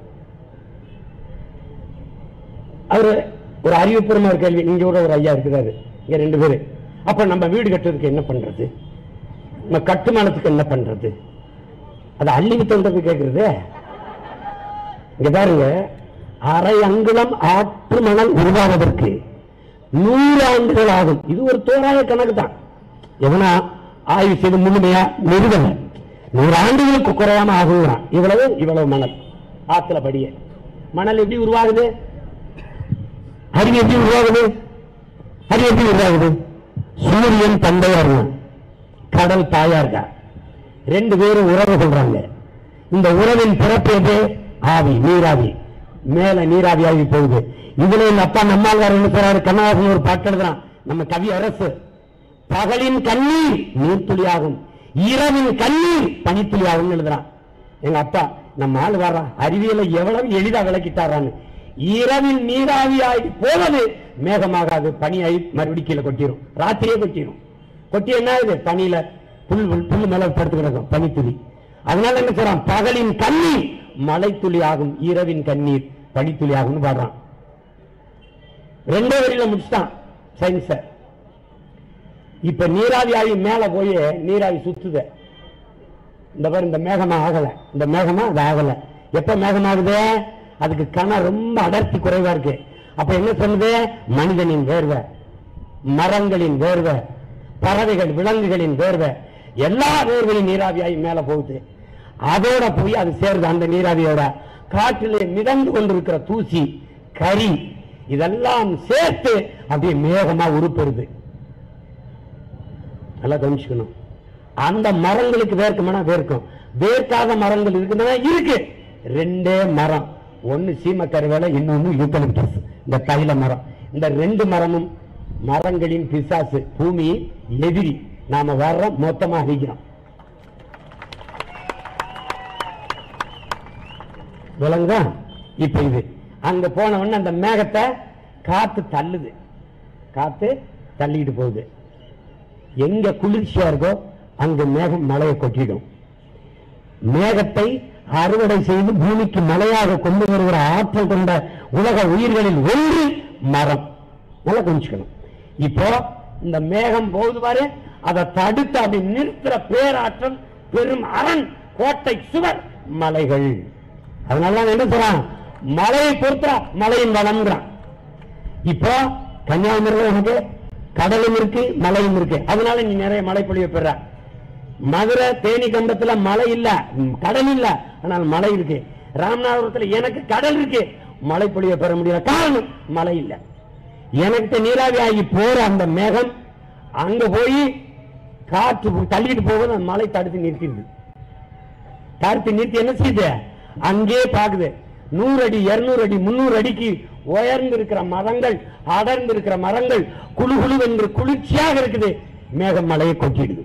அவரு ஒரு அறிவுபூர்வமா ஒரு கேள்வி, இங்க ஒரு ஐயா இருக்கிறாரு, இங்க 2 பேரு. அப்ப நம்ம வீடு கட்டுறதுக்கு என்ன பண்றது, நம்ம கட்டுமானத்துக்கு என்ன பண்றது, அது அள்ளி வித்தோன்றது கேட்கறது. இங்க பாருங்க, அரை அங்குலம் ஆற்று மணல் உருவாவதற்கு 100 ஆண்டுகள் ஆகும். இது ஒரு தோராய கணக்கு தான், எவனா ஆய்வு செய்து முழுமையா நிறுவன 100 ஆண்டுகளுக்கு குறையாம ஆகுங்கிறான். இவ்வளவு மணல் ஆத்துல படிய மணல் எப்படி உருவாகுது, அறிவு எப்படி உருவாகுது, அறிவு எப்படி உருவாகுது? சூரியன் தந்தையா இருக்கான், கடல் தாயா இருக்கா, 2 பேரும் உறவு கொள்றாங்க. இந்த உறவின் பிறப்பு எது? ஆவி, நீராவி. மேல நீராவி ஆகி போகுது. இதுல எங்க அப்பா நம்மாழ்வார் என்ன சொல்றாரு, கண்ணதாசன் ஒரு பாட்டு எழுதுறான், நம்ம கவி அரசு. பகலின் கண்ணீர் நீர்த்துளியாகும், இரவின் கண்ணீர் பனித்துளியாகும் எழுதுறான். எங்க அப்பா நம்ம ஆள் வர்றா, அறிவியலை எவ்வளவு எளிதா விளக்கிட்டாரான்னு. இரவில் நீராவியாகி போவது மேகமாகாது, பனியாகி மறுபடி கீழே கொட்டிடும், ராத்திரியே கொட்டிடும். கொட்டி என்ன ஆகுது? பனியில புல் மேல படுத்து கிடக்கும், பனித்துளி. அதனால என்ன சொல்றான், பகலின் கண்ணீர் மழை துளி ஆகும், இரவின் கண்ணீர் பனித்துளி ஆகும்னு பாடுறான். 2 வரியில முடிச்சுட்டான் சயின்ஸ. இப்ப நீராவி ஆகி மேல போய் நீராவி சுத்துது. இந்த பாரு, இந்த மேகமா ஆகல, இந்த மேகமா அது ஆகல. எப்ப மேகமாகுது? அதுக்கு கணம் ரொம்ப அடர்த்தி குறைவா இருக்கு. அப்ப என்ன சொல்லுது? மனிதனின் வேர்வை, மரங்களின் வேர்வை, பறவைகள் விலங்குகளின் வேர்வை, எல்லா வேர்வையும் நீராவியாகி மேல போகுது. அதோட போய் அது சேருது. அந்த நீராவியோட காற்றிலே மிதந்து கொண்டிருக்கிற தூசி, கரி, இதெல்லாம் சேர்த்து அப்படியே மேகமா உருப்பெறுது. நல்லா கவனிச்சுக்கணும். அந்த மரங்களுக்கு வேர்க்குமானா வேர்க்கும், வேர்க்காத மரங்கள் இருக்குன்னா இருக்கு. 2 மரம், ஒன்னு சீம கருவேலை, இன்னொன்னு யூக்கலிப்டஸ், இந்த தைல மரம். இந்த 2 மரமும் மரங்களின் பிசாசு, பூமி எதிரி. நாம வர்றோம், மொத்தமா அழிக்கிறோம். விளங்குதா? இப்ப இது அங்க போன உடனே அந்த மேகத்தை காத்து தள்ளுது, காத்து தள்ளிட்டு போகுது. எங்க குளிர்ச்சியா இருக்கோ அங்க மேகம் மழையை கொட்டிடும். மேகத்தை அறுவடை செய்து பூமிக்கு மழையாக கொண்டு வருகிற ஆற்றல் கொண்ட உலக உயிர்களில் ஒன்று மரம். நல்லா கொஞ்சிக்கணும். இப்போ இந்த மேகம் போகுது பாரு, அதை தடுத்து அப்படி நிறுத்துற பேராற்றல், பெரும் அரண், கோட்டை சுவர் மலைகள். அதனால என்ன சொல்றான், மலையை பொறுத்த மலையின் வளம்ங்கிறான். இப்போ கன்னியாகுமரியில் எனக்கு கடலும் இருக்கு, மலையும் இருக்கு. அதனால நீ நிறைய மழை பொழிய பெற. மதுரை தேனி கண்டத்துல மழை இல்ல, கடல் இல்ல, ஆனால் மழை இருக்கு. ராமநாதபுரத்தில் எனக்கு கடல் இருக்கு, மழை பொழிய பெற முடியல. காரணம் மழை இல்ல. எனக்கு நீராவி ஆகி போற அந்த மேகம் அங்க போய் காற்று தள்ளிட்டு போகுது, அந்த மழை தடுத்து நிறுத்திடுது. தடுத்து நிறுத்தி என்ன செய்யுது? அங்கே பாக்குது 100 அடி 200 அடி 300 அடிக்கு உயர்ந்து இருக்கிற மரங்கள், அடர்ந்து இருக்கிற மரங்கள் குழு குழு என்று குளிர்ச்சியாக இருக்குது. மேகம் மழையை கொட்டிடுது.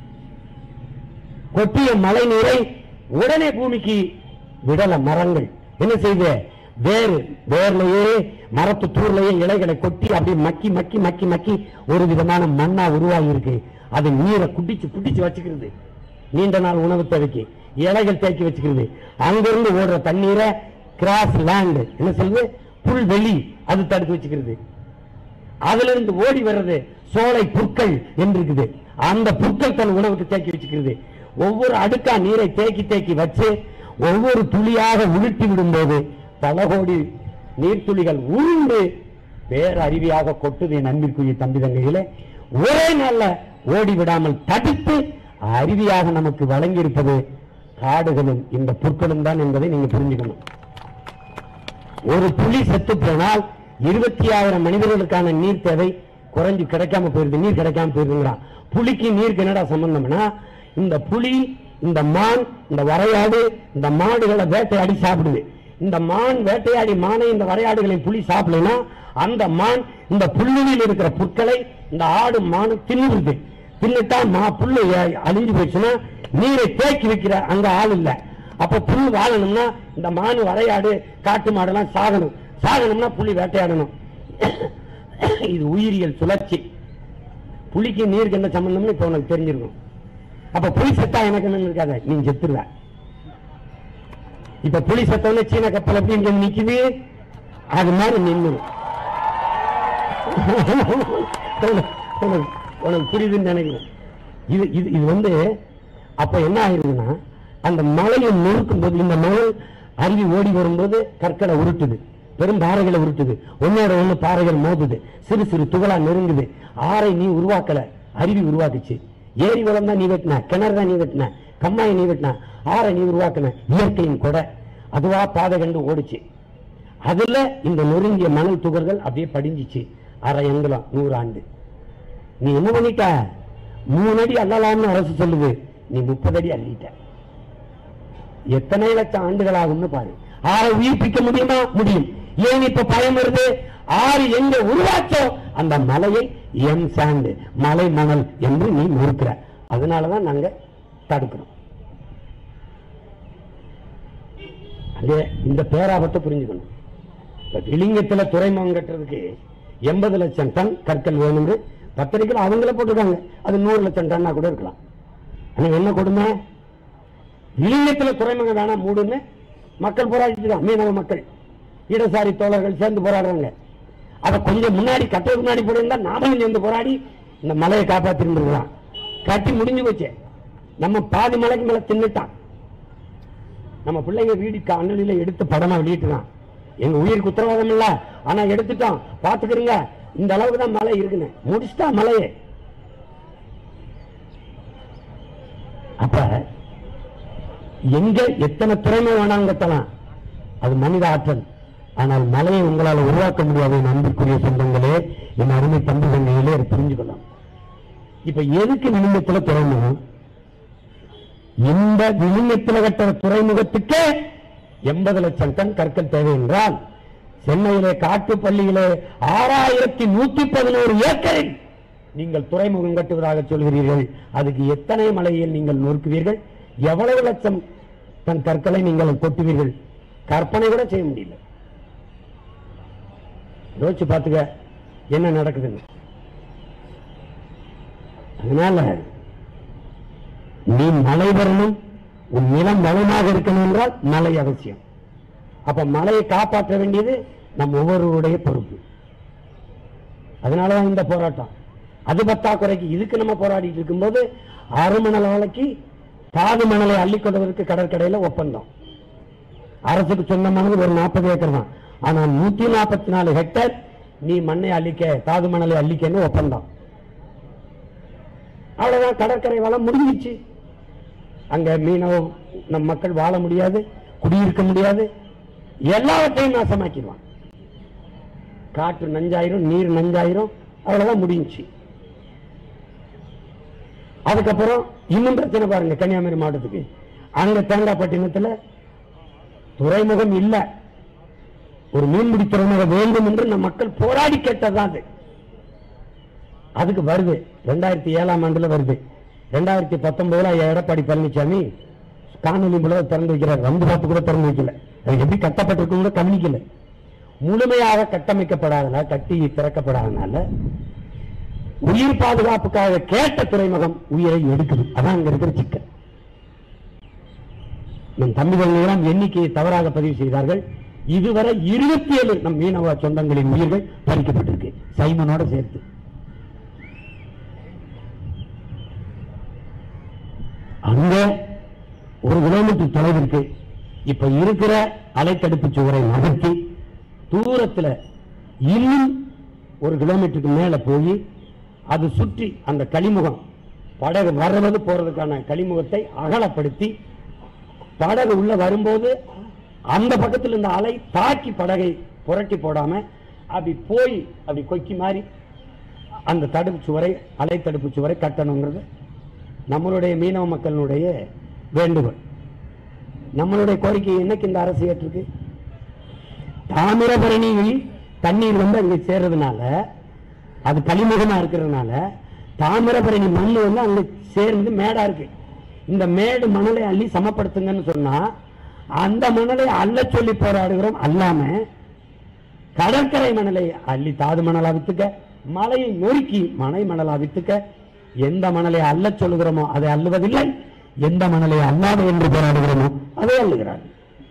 கொட்டிய மழை நீரை உடனே பூமிக்கு விடல. மரங்கள் என்ன செய்யுது? வேர்லயே மரத்து தூர்லயே இலைகளை கொட்டி அப்படி மக்கி மக்கி மக்கி மக்கி ஒரு விதமான மண்ணா உருவாகி இருக்கு. அது நீரை குட்டிச்சு புட்டிச்சு வச்சுக்கிறது. நீண்ட நாள் உணவு தேவைக்கு இலைகள் தேக்கி வச்சுக்கிறது. அங்கிருந்து ஓடுற தண்ணீரை கிராஸ் லேண்ட் என்ன சொல்லுது, புல்வெளி, அது தடுத்து வச்சுக்கிறது. அதுல இருந்து ஓடி வர்றது சோலை புற்கள் என்று இருக்குது. அந்த புற்கள் தன் உணவுக்கு தேக்கி வச்சுக்கிறது. ஒவ்வொரு அடுக்கா நீரை தேக்கி தேக்கி வச்சு ஒவ்வொரு துளியாக உருட்டி விடும்போது பல கோடி நீர்த்துளிகள் உருண்டு வேற அருவியாக கொட்டுது. நம்பிற்குரிய தம்பி தங்கைகளே, ஒரே நாள்ல ஓடி விடாமல் தடுத்து அருவியாக நமக்கு வழங்கி இருப்பது காடுகளும் இந்த புற்களும் தான் என்பதை நீங்க புரிஞ்சுக்கணும். ஒரு புலி செத்து போனால் 26,000 மனிதர்களுக்கான நீர் தேவை குறைஞ்சு கிடைக்காம போயிருது, நீர் கிடைக்காம போயிருதுங்கிறான். புலிக்கு நீருக்கு என்னடா சம்பந்தம்னா, இந்த புலி, இந்த மான், இந்த வரையாடு, இந்த மாடுகளை வேட்டையாடி சாப்பிடுது. இந்த மான் வேட்டையாடி மானை இந்த வரையாடுகளை புலி சாப்பிடலனா அந்த மான் இந்த புல்லில் இருக்கிற புற்களை இந்த ஆடு மானு தின்னுது. தின்னுட்டா புல்லு அழிஞ்சு போயிடுச்சுன்னா நீரை தேக்கி வைக்கிற அங்க ஆள் இல்ல. அப்ப புல் வாழணும்னா இந்த மானு வரையாடு காட்டு மாடெல்லாம் சாகணும். சாகணும்னா புலி வேட்டையாடணும். இது உயிரியல் சுழற்சி. புலிக்கு நீருக்கு என்ன சம்பந்தம்னு இப்ப உனக்கு தெரிஞ்சிருக்கும். அப்ப புலி செத்தா எனக்கு என்ன இருக்காத, நீ செத்துருவ. இப்ப புலி செத்தவன சீன கப்பல் எப்படி இங்க நிக்குது, அது மாதிரி நின்று உனக்கு புரியுதுன்னு நினைக்கிறேன். இது வந்து அப்ப என்ன ஆயிருதுன்னா, அந்த மலையை நொறுக்கும் போது, இந்த மலை அருவி ஓடி வரும்போது கற்களை உருட்டுது, பெரும் பாறைகளை உருட்டுது, ஒன்னோட ஒண்ணு பாறைகள் மோதுது, சிறு சிறு துகளா நெருங்குது. ஆறை நீ உருவாக்கல, அருவி உருவாக்குச்சு. ஏரி வளம் தான் நீ வெட்டின, கிணறு தான் நீ வெட்டின, கம்மாயை நீ வெட்டின, ஆறை நீ உருவாக்கின. இயற்கையின் கொடை அதுவா பாதை கண்டு ஓடிச்சு. அதுல இந்த நொறுங்கிய மணல் துகள்கள் அப்படியே படிஞ்சிச்சு. அரை எங்கலம் 100 ஆண்டு. நீ என்ன பண்ணிட்ட, 3 அடி அள்ளலாம்னு அரசு சொல்லுது, நீ 30 அடி அள்ளிட்ட. எத்தனை லட்சம் ஆண்டுகள் ஆகும்னு பாரு. ஆறை உயிர்ப்பிக்க முடியுமா? முடியும். ஏன் இப்ப பயம் வருது? ஆறு எங்க உருவாச்சோ அந்த மலையை எம் சாண்ட், மலை மணல் என்று நீ நொறுக்கிற. அதனாலதான் நாங்க தடுக்கிறோம். இந்த பேராபத்தை புரிஞ்சுக்கணும். விளிங்கத்துல துறைமுகம் கட்டுறதுக்கு 80 லட்சம் டன் கற்கள் வேணும்னு பத்திரிகையில் அவங்கள போட்டுருக்காங்க. அது 100 லட்சம் டன்னா கூட இருக்கலாம். ஆனா என்ன கொடுமை, விளிங்கத்துல துறைமுகம் வேணாம் மூடுன்னு மக்கள் போராடிட்டு இருக்காங்க. மீனவ மக்கள், இடசாரி தோழர்கள் சேர்ந்து போராடுறாங்க. அதை கொஞ்சம் முன்னாடி கட்டுறதுக்கு முன்னாடி போயிருந்தா நாமளும் சேர்ந்து போராடி இந்த மலையை காப்பாற்றிருந்துருக்கலாம். கட்டி முடிஞ்சு போச்சு. நம்ம பாதி மலைக்கு மேல தின்னுட்டான். நம்ம பிள்ளைங்க வீடு அண்ணலில எடுத்து படமா வெளியிட்டுதான். எங்க உயிருக்கு உத்தரவாதம் இல்ல, ஆனா எடுத்துட்டோம் பாத்துக்கிறீங்க, இந்த அளவுக்கு தான் மலை இருக்குன்னு முடிச்சுட்டா மலையே. அப்ப எங்க எத்தனை திறமை வேணாம் கட்டலாம், அது மனித ஆற்றல். ஆனால் மலையை உங்களால் உருவாக்க முடியாது. அன்புக்குரிய சொந்தங்களே, என் அருமை தம்பி தங்கையிலே புரிஞ்சுக்கலாம். இப்ப எதுக்கு விளிம்பத்துல துறைமுகம்? இந்த விளிம்பத்தில் கட்ட துறைமுகத்துக்கே 80 லட்சம் டன் கற்கள் தேவை என்றால், சென்னையிலே காட்டுப்பள்ளியிலே 6111 ஏக்கரில் நீங்கள் துறைமுகம் கட்டுவதாக சொல்கிறீர்கள். அதுக்கு எத்தனை மலையில் நீங்கள் நொறுக்குவீர்கள்? எவ்வளவு லட்சம் டன் கற்களை நீங்கள் கொட்டுவீர்கள்? கற்பனை கூட செய்ய முடியல. யோசிச்சு பார்த்துக்க என்ன நடக்குதுன்னு. அதனால நீ மழை வரணும், உன் நிலம் வளமாக இருக்கணும் என்றால் மழை அவசியம். அப்ப மழையை காப்பாற்ற வேண்டியது நம் ஒவ்வொருவருடைய பொறுப்பு. அதனாலதான் இந்த போராட்டம். அது பத்தாக்குறைக்கு இதுக்கு நம்ம போராடிட்டு இருக்கும்போது அருமணல் வேலைக்கு தாது மணலை அள்ளிக்கொள்வதற்கு கடற்கரையில ஒப்பந்தம். அரசுக்கு சொந்தமானது ஒரு 40 ஏக்கர் தான். ஆனா 144 ஹெக்டேர் நீ மண்ணை அள்ளிக்க, தாது மணலை அள்ளிக்கன்னு ஒப்பந்தம். அவ்வளவுதான், கடற்கரை வளம் முடிஞ்சிச்சு. அங்க மீனவ நம் மக்கள் வாழ முடியாது, குடியிருக்க முடியாது, எல்லாவற்றையும் நாசமாக்கிடுவான். காற்று நஞ்சாயிரும், நீர் நஞ்சாயிரும், அவ்வளவுதான் முடிஞ்சிச்சு. அதுக்கப்புறம் இன்னும் பிரச்சனை பாருங்க. கன்னியாகுமரி மாவட்டத்துக்கு அங்க தேங்காய்பட்டினத்துல துறைமுகம் இல்ல, ஒரு மீன்பிடி துறைமுகம் வேண்டும் என்று நம் மக்கள் போராடி கேட்டதான் அது. அதுக்கு வருது 2007ஆம் ஆண்டுல வருது. 2019 எடப்பாடி பழனிசாமி காணொலி மூலம் திறந்து வைக்கிறார். வந்து பார்த்து கூட திறந்து வைக்கல. அது எப்படி கட்டப்பட்டிருக்கும் கூட கவனிக்கல. முழுமையாக கட்டமைக்கப்படாதனால, கட்டி திறக்கப்படாதனால உயிர் பாதுகாப்புக்காக கேட்ட துறைமுகம் உயிரை எடுக்குது. அதான் அங்க இருக்கிற சிக்கல். நம் தம்பிகள் எண்ணிக்கையை தவறாக பதிவு செய்தார்கள். இதுவரை 27 நம் மீனவ சொந்தங்களின் உயிர்கள் பறிக்கப்பட்டிருக்கு, சைமனோட சேர்த்து. அங்க 1 கிலோமீட்டர் தொலைவிற்கு இப்ப இருக்கிற அலைத்தடுப்பு சுவரை நகர்த்தி தூரத்தில் இன்னும் 1 கிலோமீட்டருக்கு மேல போய் அது சுற்றி அந்த கழிமுகம் படகு வர்றது போறதுக்கான கழிமுகத்தை அகலப்படுத்தி படகு உள்ள வரும்போது அந்த பக்கத்தில் இந்த அலை தாக்கி படகை புரட்டி போடாம அப்படி போய் அப்படி கொக்கி மாறி அந்த தடுப்பு சுவரை அலை தடுப்பு சுவரை கட்டணுங்கிறது நம்மளுடைய மீனவ மக்களுடைய வேண்டுகோள். நம்மளுடைய கோரிக்கை என்னைக்கு இந்த அரசு ஏற்றிருக்கு? தாமிரபரணியில் தண்ணீர் வந்து அங்க சேர்றதுனால, அது கழிமுகமா இருக்கிறதுனால தாமிரபரணி மண் வந்து அங்க சேர்ந்து மேடா இருக்கு. இந்த மேடு மணலை அள்ளி சமப்படுத்துங்கன்னு சொன்னா அந்த மணலை அள்ள சொல்லி போராடுகிறோம். அல்லாம கடற்கரை மணலை அள்ளி தாது மணலா வித்துக்க, மலையை நொறுக்கி மனை மணலா வித்துக்க, எந்த மணலை அள்ள சொல்லுகிறோமோ அதை அள்ளுவதில்லை, எந்த மணலை அல்லாத என்று போராடுகிறோமோ அதை அள்ளுகிறார்.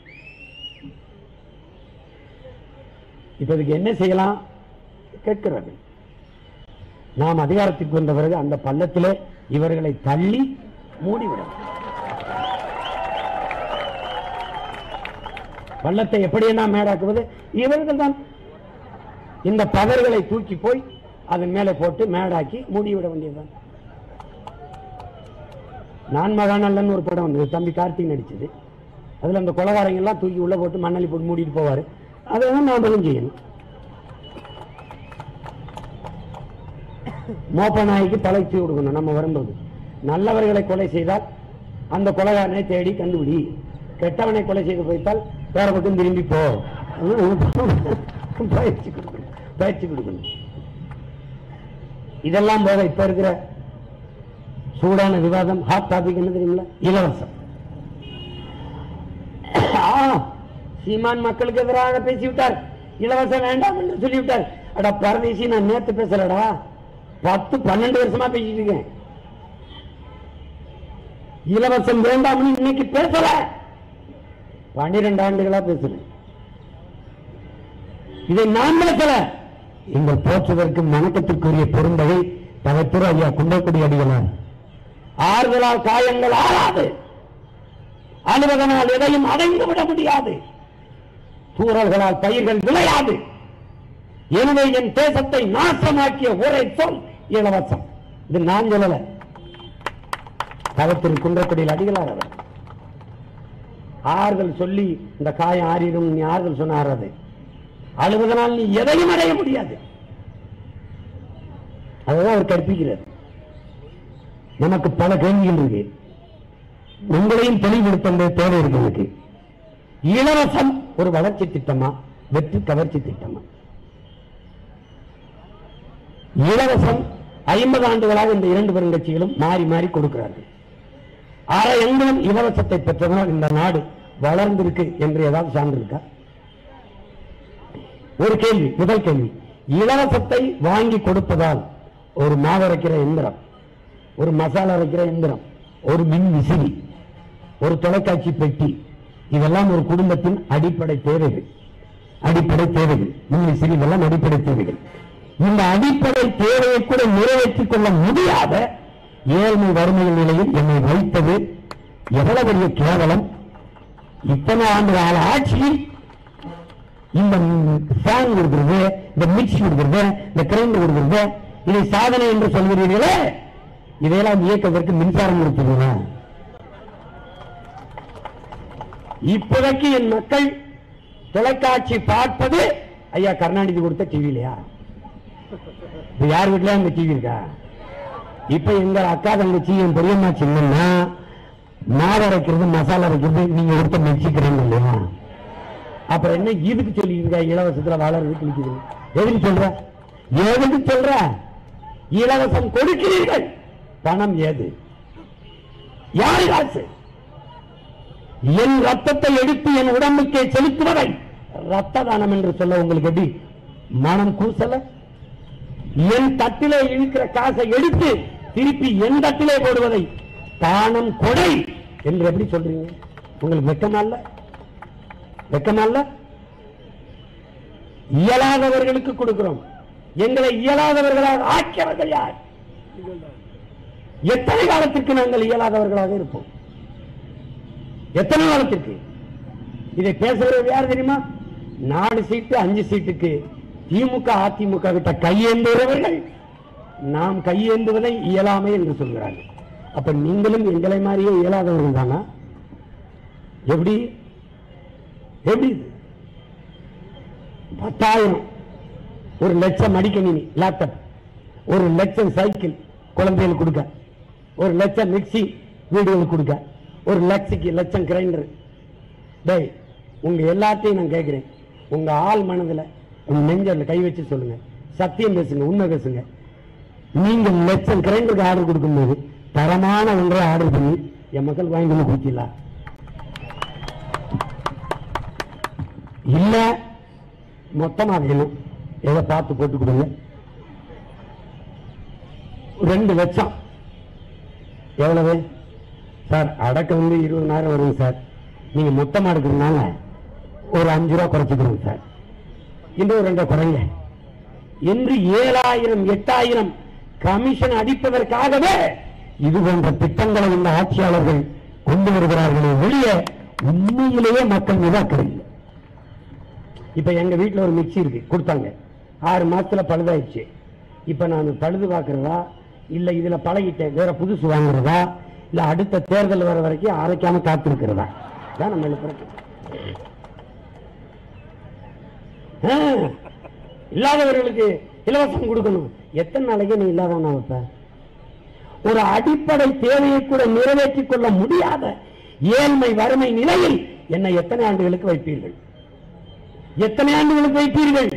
இப்ப இதுக்கு என்ன செய்யலாம் கேட்கிறது. நாம் அதிகாரத்துக்கு வந்த பிறகு அந்த பள்ளத்திலே இவர்களை தள்ளி மூடிவிடும். பள்ளத்தை எப்படி என்ன மேடாக்குவது? இவர்கள் தான் இந்த பதர்களை தூக்கி போய் அதன் மேலே போட்டு மேடாக்கி மூடிவிட வேண்டியதுதான். நான் மகாநல்லன் ஒரு படம் வந்தது, தம்பி கார்த்திக் நடிச்சது. அதுல அந்த கொலகாரங்க எல்லாம் தூக்கி உள்ள போட்டு மண்ணலி போட்டு மூடிட்டு போவாரு. அதான் நாமளும் செய்யணும். மோப்ப நாய்க்கு தலைச்சு கொடுக்கணும். நம்ம வரும்போது நல்லவர்களை கொலை செய்தால் அந்த கொலைகாரனை தேடி கண்டுபிடி, கெட்டவனை கொலை செய்து போய்த்தால் வேற பக்கம் திரும்பி போ. பயிற்சி கொடுக்கணும். இதெல்லாம் போக இப்ப இருக்கிற சூடான விவாதம், ஹாட் டாபிக் என்ன தெரியுங்களா? இலவசம். சீமான் மக்களுக்கு எதிராக பேசிவிட்டார், இலவசம் வேண்டாம் என்று சொல்லிவிட்டார். அடா பரதேசி, நான் நேத்து பேசலடா, 10-12 வருஷமா பேசிட்டு இருக்கேன். இலவசம் வேண்டாம் இன்னைக்கு பேசல, 12 ஆண்டுகளா பேசுறேன். இதை நான் பேசல. எங்கள் போற்றுவதற்கு வணக்கத்திற்குரிய பொருந்தகை தவத்துற ஐயா குண்டக்குடி அடிகளார், ஆறுதலால் காயங்கள் ஆறாது, அலுவலகனால் எதையும் அடைந்து விட முடியாது, தூரல்களால் பயிர்கள் விளையாது, எனவே என் தேசத்தை நாசமாக்கிய ஒரே சொல் இலவசம். இது நான் சொல்லல, தவத்திற்கு குன்றக்குடியில் அடிகளார் அவர். ஆறுதல் சொல்லி இந்த காயம் ஆறிடும், நீ ஆறுதல் சொன்ன ஆறாது, அழுவதனால் நீ எதையும் அடைய முடியாது. அதுதான் அவர் கற்பிக்கிறார். நமக்கு பல கேள்விகள் இருக்கு, உங்களையும் தெளிவுபடுத்த தேவை இருக்கு. எனக்கு இலவசம் ஒரு வளர்ச்சி திட்டமா, வெற்றி கவர்ச்சி திட்டமா? இலவசம் 50 ஆண்டுகளாக இந்த 2 பெருங்கட்சிகளும் மாறி மாறி கொடுக்கிறார்கள். ஆற எங்களும் இலவசத்தை பெற்றதனால் இந்த நாடு வளர்ந்திருக்கு என்று ஏதாவது சான்று இருக்கா? ஒரு கேள்வி, முதல் கேள்வி, இலவசத்தை வாங்கி கொடுப்பதால் ஒரு மாவரைக்கிற எந்திரம், ஒரு மசாலா அரைக்கிற எந்திரம், ஒரு மின் விசிறி, ஒரு தொலைக்காட்சி பெட்டி, இதெல்லாம் ஒரு குடும்பத்தின் அடிப்படை தேவைகள். மின் விசிறி இதெல்லாம் அடிப்படை தேவைகள். இந்த அடிப்படை தேவையை கூட நிறைவேற்றிக் கொள்ள முடியாத ஏழ்மை வறுமையின் நிலையில் என்னை வைத்தது எவ்வளவு பெரிய கேவலம். இத்தனை ஆண்டு கால ஆட்சியில் இந்த ஃபேன் கொடுக்கிறது, இந்த மிக்சி கொடுக்கிறது, இந்த கிரைண்டர் கொடுக்கிறது, இதை சாதனை என்று சொல்கிறீர்களே, இதையெல்லாம் இயக்கத்திற்கு மின்சாரம் கொடுத்துருங்க. இப்போதைக்கு என் மக்கள் தொலைக்காட்சி பார்ப்பது ஐயா கருணாநிதி கொடுத்த டிவிலையா? யார் வீட்டுல அந்த டிவி இருக்கா? இப்ப எங்க அக்கா தங்கச்சி என் பெரியம்மா சின்னம்னா மாவு அரைக்கிறது, மசாலா அரைக்கிறது நீங்க கொடுத்த மெச்சிக்கிறீங்க இல்லையா? அப்புறம் என்ன இதுக்கு சொல்லிருக்கா இலவசத்துல வளர்றது கிழிக்குது? எதுக்கு சொல்ற? இலவசம் கொடுக்கிறீர்கள், பணம் ஏது? யாரு காசு? என் ரத்தத்தை எடுத்து என் உடம்புக்கே செலுத்துவதை ரத்த தானம் என்று சொல்ல உங்களுக்கு எப்படி மனம் கூசல? என் தட்டிலே இருக்கிற காசை எடுத்து திருப்பி என் தட்டிலே போடுவதை தானம் கொடை என்று எப்படி சொல்றீங்க? உங்களுக்கு வெக்கமா இல்ல? வெக்கமா இல்ல? இயலாதவர்களுக்கு கொடுக்கிறோம். எங்களை இயலாதவர்களாக ஆக்கியவர்கள் யார்? எத்தனை காலத்திற்கு நாங்கள் இயலாதவர்களாக இருப்போம்? எத்தனை காலத்திற்கு? இதை பேசுறது யார் தெரியுமா? 4 சீட்டு 5 சீட்டுக்கு திமுக அதிமுக கிட்ட கையேந்துகிறவர்கள் நாம் கையேந்துவதை இயலாமை என்று சொல்கிறார்கள். அப்ப நீங்களும் எங்களை மாதிரியே இயலாதவர்கள் தானா? எப்படி எப்படி 10,000 1,00,000 மடிக்கணினி லேப்டாப், 1,00,000 சைக்கிள் குழந்தைகளுக்கு கொடுக்க, 1,00,000 மிக்சி வீடுகளுக்கு கொடுக்க, 1,00,000 கிரைண்டர். டேய், உங்க எல்லாத்தையும் நான் கேட்கிறேன், உங்க ஆள் மனதுல உங்க நெஞ்சல கை வச்சு சொல்லுங்க, சத்தியம் பேசுங்க, உண்மை பேசுங்க. நீங்க 1,00,000 கிரைண்டருக்கு ஆர்டர் கொடுக்கும்போது தரமான ஒன்றை ஆர்டர் பண்ணி என் மக்கள் வாங்கி கொடுத்தீங்களா? இல்ல மொத்தமா வேணும், எதை பார்த்து போட்டு கொடுங்க. 2 லட்சம் எவ்வளவு சார்? அடக்க 20,000 வரும் சார். நீங்க மொத்தமா எடுக்கிறதுனால ஒரு 5 ரூபா குறைச்சுக்கிறோம் சார், இன்னும் 2 குறைங்க என்று 7,000 8,000 கமிஷன் அடிப்பதற்காகவே இது போன்ற திட்டங்களை இந்த ஆட்சியாளர்கள் கொண்டு வருகிறார்களே வெளியே உண்மையிலேயே மக்கள் மீது அக்கறை இல்லை. இப்ப எங்க வீட்டுல ஒரு மிக்சி இருக்கு, கொடுத்தாங்க, 6 மாசத்துல பழுதாயிடுச்சு. இப்ப நான் பழுது பார்க்கறதா இல்ல இதுல பழகிட்டேன் வேற புதுசு வாங்குறதா இல்ல அடுத்த தேர்தல் வர வரைக்கும் அரைக்காம காத்திருக்கிறதா தான் நம்ம இல்லாதவர்களுக்கு இலவசம் கொடுக்கணும். எத்தனை நாளைக்கு நீ இல்லாதவனா வைப்ப? ஒரு அடிப்படை தேவையை கூட நிறைவேற்றிக் கொள்ள முடியாத ஏழ்மை வறுமை நிலையில் என்னை எத்தனை ஆண்டுகளுக்கு வைப்பீர்கள்? எத்தனை ஆண்டுகளுக்கு வைப்பீர்கள்?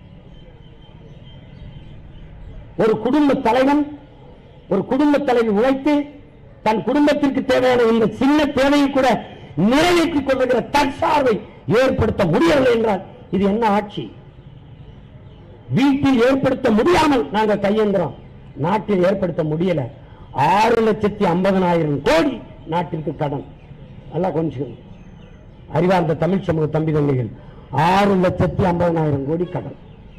ஒரு குடும்ப தலைவன் உழைத்து தன் குடும்பத்திற்கு தேவையான இந்த சின்ன தேவையை கூட நிறைவேற்றிக் கொள்ளுகிற தற்சார்பை ஏற்படுத்த முடியவில்லை என்றால் இது என்ன ஆட்சி? வீட்டில் ஏற்படுத்த முடியாமல் நாங்கள் கையேந்திரோம், நாட்டில் ஏற்படுத்த முடியல. 6,50,000 கோடி நாட்டிற்கு கடன். எல்லாம் கொஞ்சம் அறிவார்ந்த தமிழ் சமூக தம்பி தங்கைகள், 6,50,000 கோடி கடன்.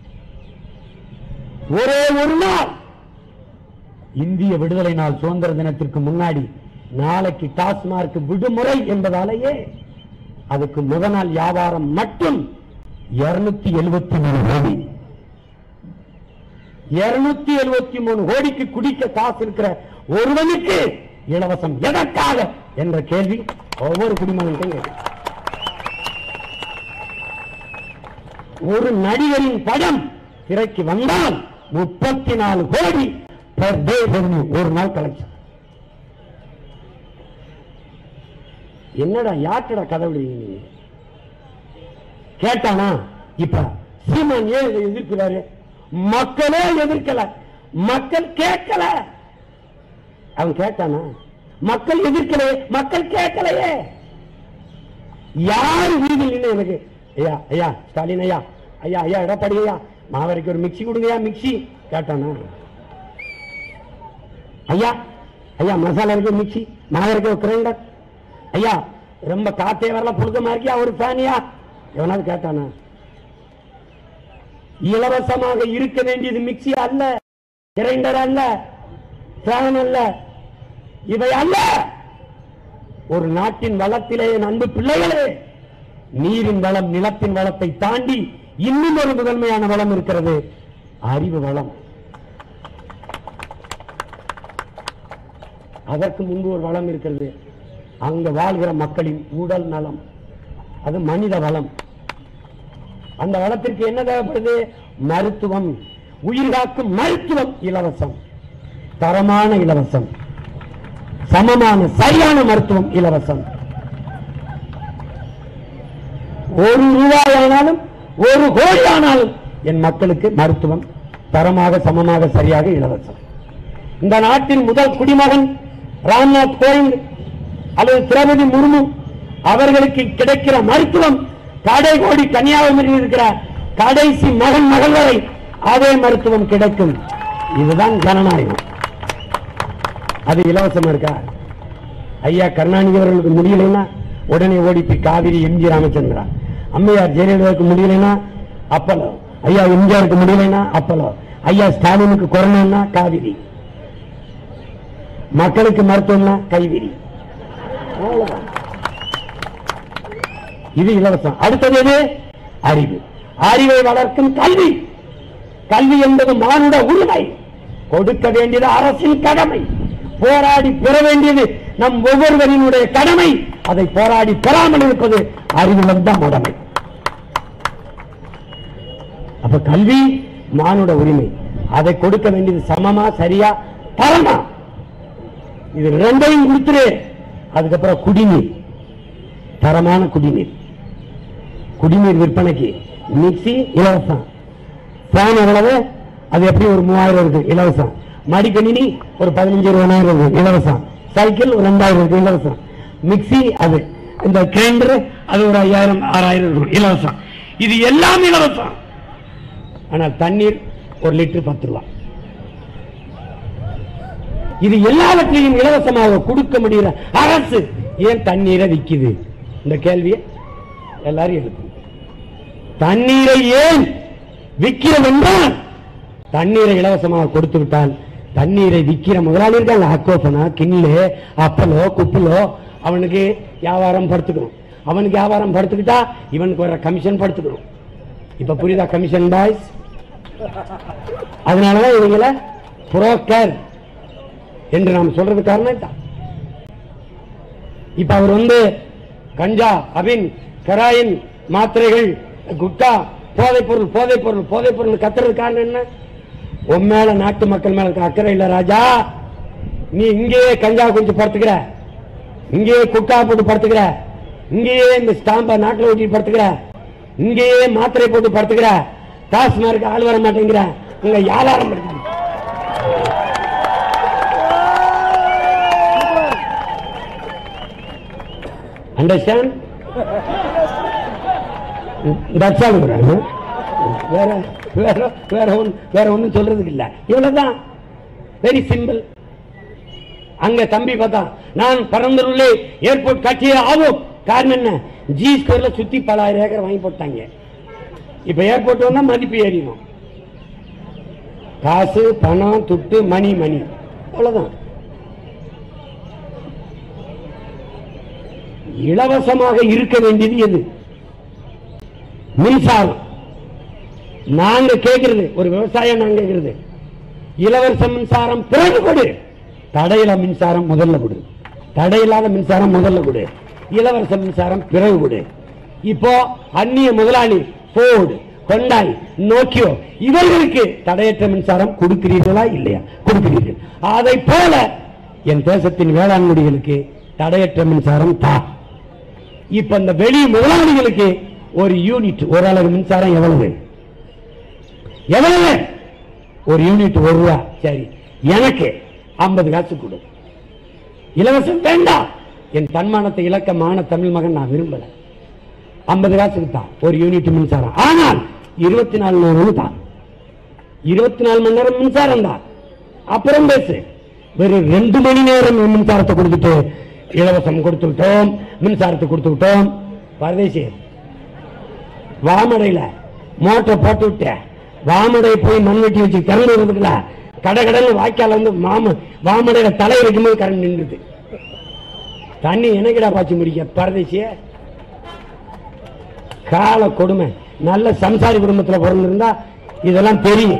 ஒரே ஒரு நாள் இந்திய விடுதலை நாள் சுதந்திர தினத்திற்கு முன்னாடி நாளைக்கு டாஸ்மார்க் விடுமுறை என்பதாலேயே அதுக்கு முதல் நாள் வியாபாரம் மட்டும் 273 கோடி. 273 கோடிக்கு குடிக்க காசு இருக்கிற ஒருவனுக்கு இலவசம் எதற்காக என்ற கேள்வி ஒவ்வொரு குடிமகனுக்கும். ஒரு நடிகரின் படம் திரைக்கு வந்தால் 34 கோடி பெர் டே ரெவன்யூ, ஒரு நாள் கலெக்ஷன். என்னடா யார்டா கதை விடுவீங்க? கேட்டானா? இப்ப சீமான் ஏன் இதை எதிர்க்கிறாரு? மக்களே எதிர்க்கல, மக்கள் கேட்கல. அவன் கேட்டானா? மக்கள் எதிர்க்கல, மக்கள் கேட்கலையே. யாரு வீதியில் நின்று எனக்கு ஐயா ஐயா ஸ்டாலின் ஐயா ஐயா ஐயா எடப்பாடி ஐயா மாவரைக்கு ஒரு மிக்சி கொடுங்கயா மிக்சி கேட்டானா? ஐயா ஐயா மசாலா இருக்கு மிக்சி, மாவரைக்கு ஒரு கிரைண்டர், ஐயா ரொம்ப காத்தே வரல புழுக்கமா இருக்கியா ஒரு ஃபேனியா, எவனாவது கேட்டானா? இலவசமாக இருக்க வேண்டியது மிக்சி அல்ல, கிரைண்டர் அல்ல, ஃபேன் அல்ல, இவை அல்ல. ஒரு நாட்டின் வளத்திலே அன்பு பிள்ளைகளே, நீரின் வளம் நிலத்தின் வளத்தை தாண்டி இன்னும் ஒரு முதன்மையான வளம் இருக்கிறது, அறிவு வளம். அதற்கு முன்பு ஒரு வளம் இருக்கிறது, அங்க வாழ்கிற மக்களின் உடல் நலம், அது மனித வளம். அந்த வளத்திற்கு என்ன தேவைப்படுது? மருத்துவம், உயிர்காக்கும் மருத்துவம் இலவசம், தரமான இலவசம், சமமான சரியான மருத்துவம் இலவசம். 1 ரூபாய் ஆனாலும் 1 கோடி ஆனாலும் என் மக்களுக்கு மருத்துவம் தரமாக சமமாக சரியாக இலவசம். இந்த நாட்டின் முதல் குடிமகன் ராம்நாத் கோவிந்த் அல்லது திரௌபதி முர்மு அவர்களுக்கு கிடைக்கிற மருத்துவம் கடைகோடி கன்னியாகுமரியில் இருக்கிற கடைசி மகன் மகள் வரை அதே மருத்துவம் கிடைக்கும். இதுதான் ஜனநாயகம். அது இலவசமா இருக்கா? ஐயா கருணாநிதி அவர்களுக்கு முடியலைன்னா உடனே ஓடிப்பி காவிரி எம்ஜி ராமச்சந்திரா. அம்மையார் ஜெயலலிதாவுக்கு முடியலைன்னா அப்பலோ, ஐயா எம்ஜிஆருக்கு முடியலைன்னா அப்பலோ, ஐயா ஸ்டாலினுக்கு கொரோனா காவிரி, மக்களுக்கு மருத்துவம்னா கைவிரி. இது இலவசம். அடுத்தது எது? அறிவு. அறிவை வளர்க்கும் கல்வி. கல்வி என்பது மானுட உரிமை, கொடுக்க வேண்டியது அரசின் கடமை, போராடி பெற வேண்டியது நம் ஒவ்வொருவரினுடைய கடமை. அதை போராடி பெறாமல் இருப்பது அறிவு வந்த உடைமை. அப்ப கல்வி மானுட உரிமை, அதை கொடுக்க வேண்டியது சமமா சரியா தரமா? இது ரெண்டையும் கொடுத்துரு. அதுக்கப்புறம் குடிநீர், தரமான குடிநீர். குடிநீர் விற்பனைக்கு மிக்சி இலவசம், ஃபேன் எவ்வளவு? அது எப்படி ஒரு 3000 இருக்கு இலவசம், மடிக்கணினி ஒரு 15-20 இருக்கு இலவசம், சைக்கிள் ஒரு 2000 இருக்கு இலவசம், மிக்சி அது இந்த கிரைண்டர் அது ஒரு 5000-6000 இருக்கும் இலவசம். இது எல்லாம் இலவசம். ஆனால் தண்ணீர் 1 லிட்டர் 10 ரூபாய். இது எல்லாவற்றையும் இலவசமாக கொடுக்க முடிகிற அரசு ஏன் தண்ணீரை விற்குது? இந்த கேள்வியை எல்லாரும் எழுப்பு. தண்ணீரை ஏன் விற்கிறது என்றால், தண்ணீரை இலவசமாக கொடுத்து விட்டால் தண்ணீரை விற்கிற முதலாளி இருக்காங்க, அக்கோசனா கிண்ணு அப்பலோ குப்பிலோ, அவனுக்கு வியாபாரம் படுத்துக்கணும். அவனுக்கு வியாபாரம் படுத்துக்கிட்டா இவனுக்கு வர கமிஷன் படுத்துக்கணும். இப்ப புரியுதா கமிஷன் பாய்ஸ்? அதனாலதான் இவங்கள புரோக்கர் என்று நாம் சொல்றது காரணம் தான். இப்ப அவர் கஞ்சா, அபின், கராயின், மாத்திரைகள், குட்கா, போதைப் பொருள் போதைப் பொருள் போதைப் பொருள் கத்துறது காரணம் என்ன? உன் மேல நாட்டு மக்கள் மேல அக்கறை இல்ல ராஜா. நீ இங்கேயே கஞ்சா குடிச்சு படுத்துக்கிற, இங்கேயே குட்கா போட்டு படுத்துக்கிற, இங்கேயே இந்த ஸ்டாம்ப நாட்டில் ஊட்டி படுத்துக்கிற, இங்கேயே மாத்திரை போட்டு படுத்துக்கிற, டாஸ்மார்க்கு ஆள் வர மாட்டேங்கிற, உங்க வியாபாரம் படுத்து. அண்டர்ஸ்டாண்ட்? வேற ஒன்னும் சொல்றதுக்கு இல்ல, இவ்வளவுதான். Very simple. அங்க தம்பி பார்த்தா நான் பரந்தூர்ல ஏர்போர்ட் கட்டியே ஆகும். காரணம் என்ன? ஜி ஸ்கொயர்ல சுத்தி பல 1000 ஏக்கர் வாங்கி போட்டாங்க. இப்ப ஏர்போர்ட் வந்தா மதிப்பு ஏறிடும். காசு, பணம், துட்டு, மணி மணி, அவ்வளவுதான். இலவசமாக இருக்க வேண்டியது எது? மின்சாரம். நாங்க கேட்கிறது, ஒரு விவசாயம் நாங்க கேட்கிறது, இலவச மின்சாரம் பிறகு கொடு, தடையில்லா மின்சாரம் முதல்ல கொடு, தடையில்லாத மின்சாரம் முதல்ல கொடு, இலவச மின்சாரம் பிறகு கொடு. இப்போ அந்நிய முதலாளி போர்டு, கொண்டாய், நோக்கியோ இவர்களுக்கு தடையற்ற மின்சாரம் கொடுக்கிறீர்களா இல்லையா? கொடுக்கிறீர்கள். அதை போல என் தேசத்தின் வேளாண்குடிகளுக்கு தடையற்ற மின்சாரம் தா. இப்ப இந்த வெளி முதலாளிகளுக்கு ஒரு யூனிட், ஒரு அலகு மின்சாரம் எவ்வளவு? எவ்வளவு? ஒரு யூனிட் 1 ரூபா. சரி, எனக்கு 50 காசு கொடு. இலவசம் வேண்டாம். என் தன்மானத்தை இலக்கமான தமிழ் மகன் நான் விரும்பல. 50 காசுக்கு தான் ஒரு யூனிட் மின்சாரம். ஆனால் 24 மணி நேரம் தான், 24 மணி நேரம் மின்சாரம் தான். அப்புறம் பேசு. வெறும் 2 மணி நேரம் மின்சாரத்தை கொடுத்துட்டு இலவசம் கொடுத்து விட்டோம், மின்சாரத்தை கொடுத்து விட்டோம். பரதேசி வாமடையில மோட்டரை போட்டு விட்ட, வாமடை போய் மண் வெட்டி வச்சு திறந்து விடுறதுக்குல கடகடன்னு வாய்க்கால வாமடையில தலை வைக்கும்போது கரண்ட் நின்றுது. தண்ணி எனக்கிடா பாய்ச்சி முடிக்க பரதேசிய கால கொடுமை. நல்ல சம்சாரி குடும்பத்தில் பிறந்திருந்தா இதெல்லாம் தெரியும்.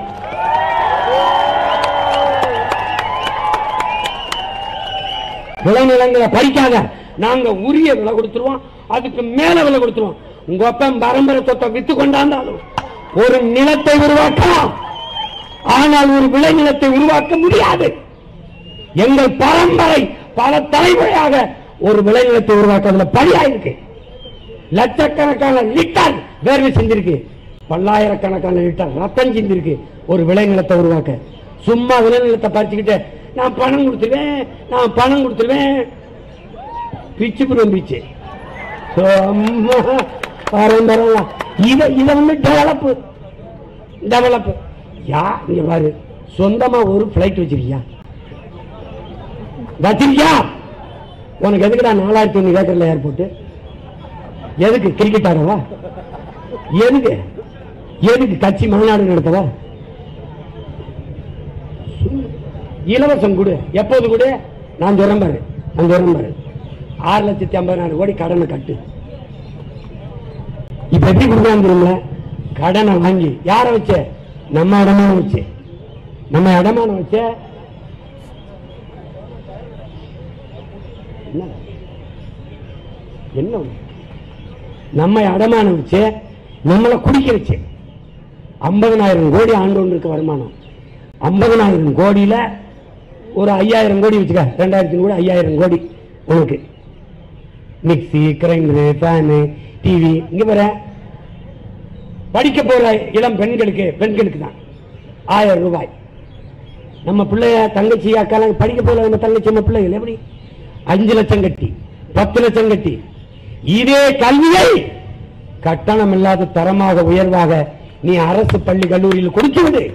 விளைநிலங்களை பறிக்காத, நாங்க உரிய விலை கொடுத்துருவோம், அதுக்கு மேல விலை கொடுத்துருவோம். உங்க அப்பன் பரம்பரை சொத்தை வித்து கொண்டாந்தாலும் ஒரு நிலத்தை உருவாக்கலாம், ஆனால் ஒரு விளைநிலத்தை உருவாக்க முடியாது. எங்கள் பரம்பரை பல தலைமுறையாக ஒரு விளைநிலத்தை உருவாக்குறதுல பணியாயிருக்கு. லட்சக்கணக்கான லிட்டர் வேர்வை செஞ்சிருக்கு, பல்லாயிரக்கணக்கான லிட்டர் ரத்தம் செஞ்சிருக்கு ஒரு விளைநிலத்தை உருவாக்க. சும்மா விளைநிலத்தை பறிச்சுக்கிட்டு நான் பணம் கொடுத்துருவேன், நான் பணம் கொடுத்துருவேன், பிச்சு புறம் பிச்சு பரம்பரம். இதை டெவலப் டெவலப் யா இங்க பாரு. சொந்தமா ஒரு பிளைட் வச்சிருக்கியா? வச்சிருக்கியா? உனக்கு எதுக்குடா 4000 ஏக்கர்ல ஏர்போர்ட்? எதுக்கு கிரிக்கெட் ஆடவா? எதுக்கு எதுக்கு கட்சி மாநாடு நடத்தவா? இலவசம் கொடு, எப்போது கொடு? நான் சொல்றேன் பாரு, 6,50,000 கோடி கடனை கட்டு. இப்ப எப்படி கொடுக்கலாம் தெரியுங்களா? கடனை வாங்கி யார வச்ச? நம்ம அடமானம் வச்சு. நம்ம அடமானம் வச்ச என்ன நம்ம அடமானம் வச்சு நம்மளை குடிக்க வச்சு 50,000 கோடி ஆண்டு ஒன்றுக்கு வருமானம். 50,000 கோடியில ஒரு 5,000 கோடி வச்சுக்க, 2,000 கோடி 5,000 கோடி உனக்கு. Mixie, grinder, fan, TV. இங்க வர படிக்க போற இளம் பெண்களுக்கு தான் 1000 ரூபாய். நம்ம பிள்ளைய தங்கச்சி அக்கால படிக்க போல நம்ம தங்கச்சி நம்ம பிள்ளைகள் எப்படி 5 லட்சம் கட்டி 10 லட்சம் கட்டி இதே கல்வியை கட்டணம் இல்லாத தரமாக உயர்வாக நீ அரசு பள்ளி கல்லூரியில் கொடுத்துவிடு.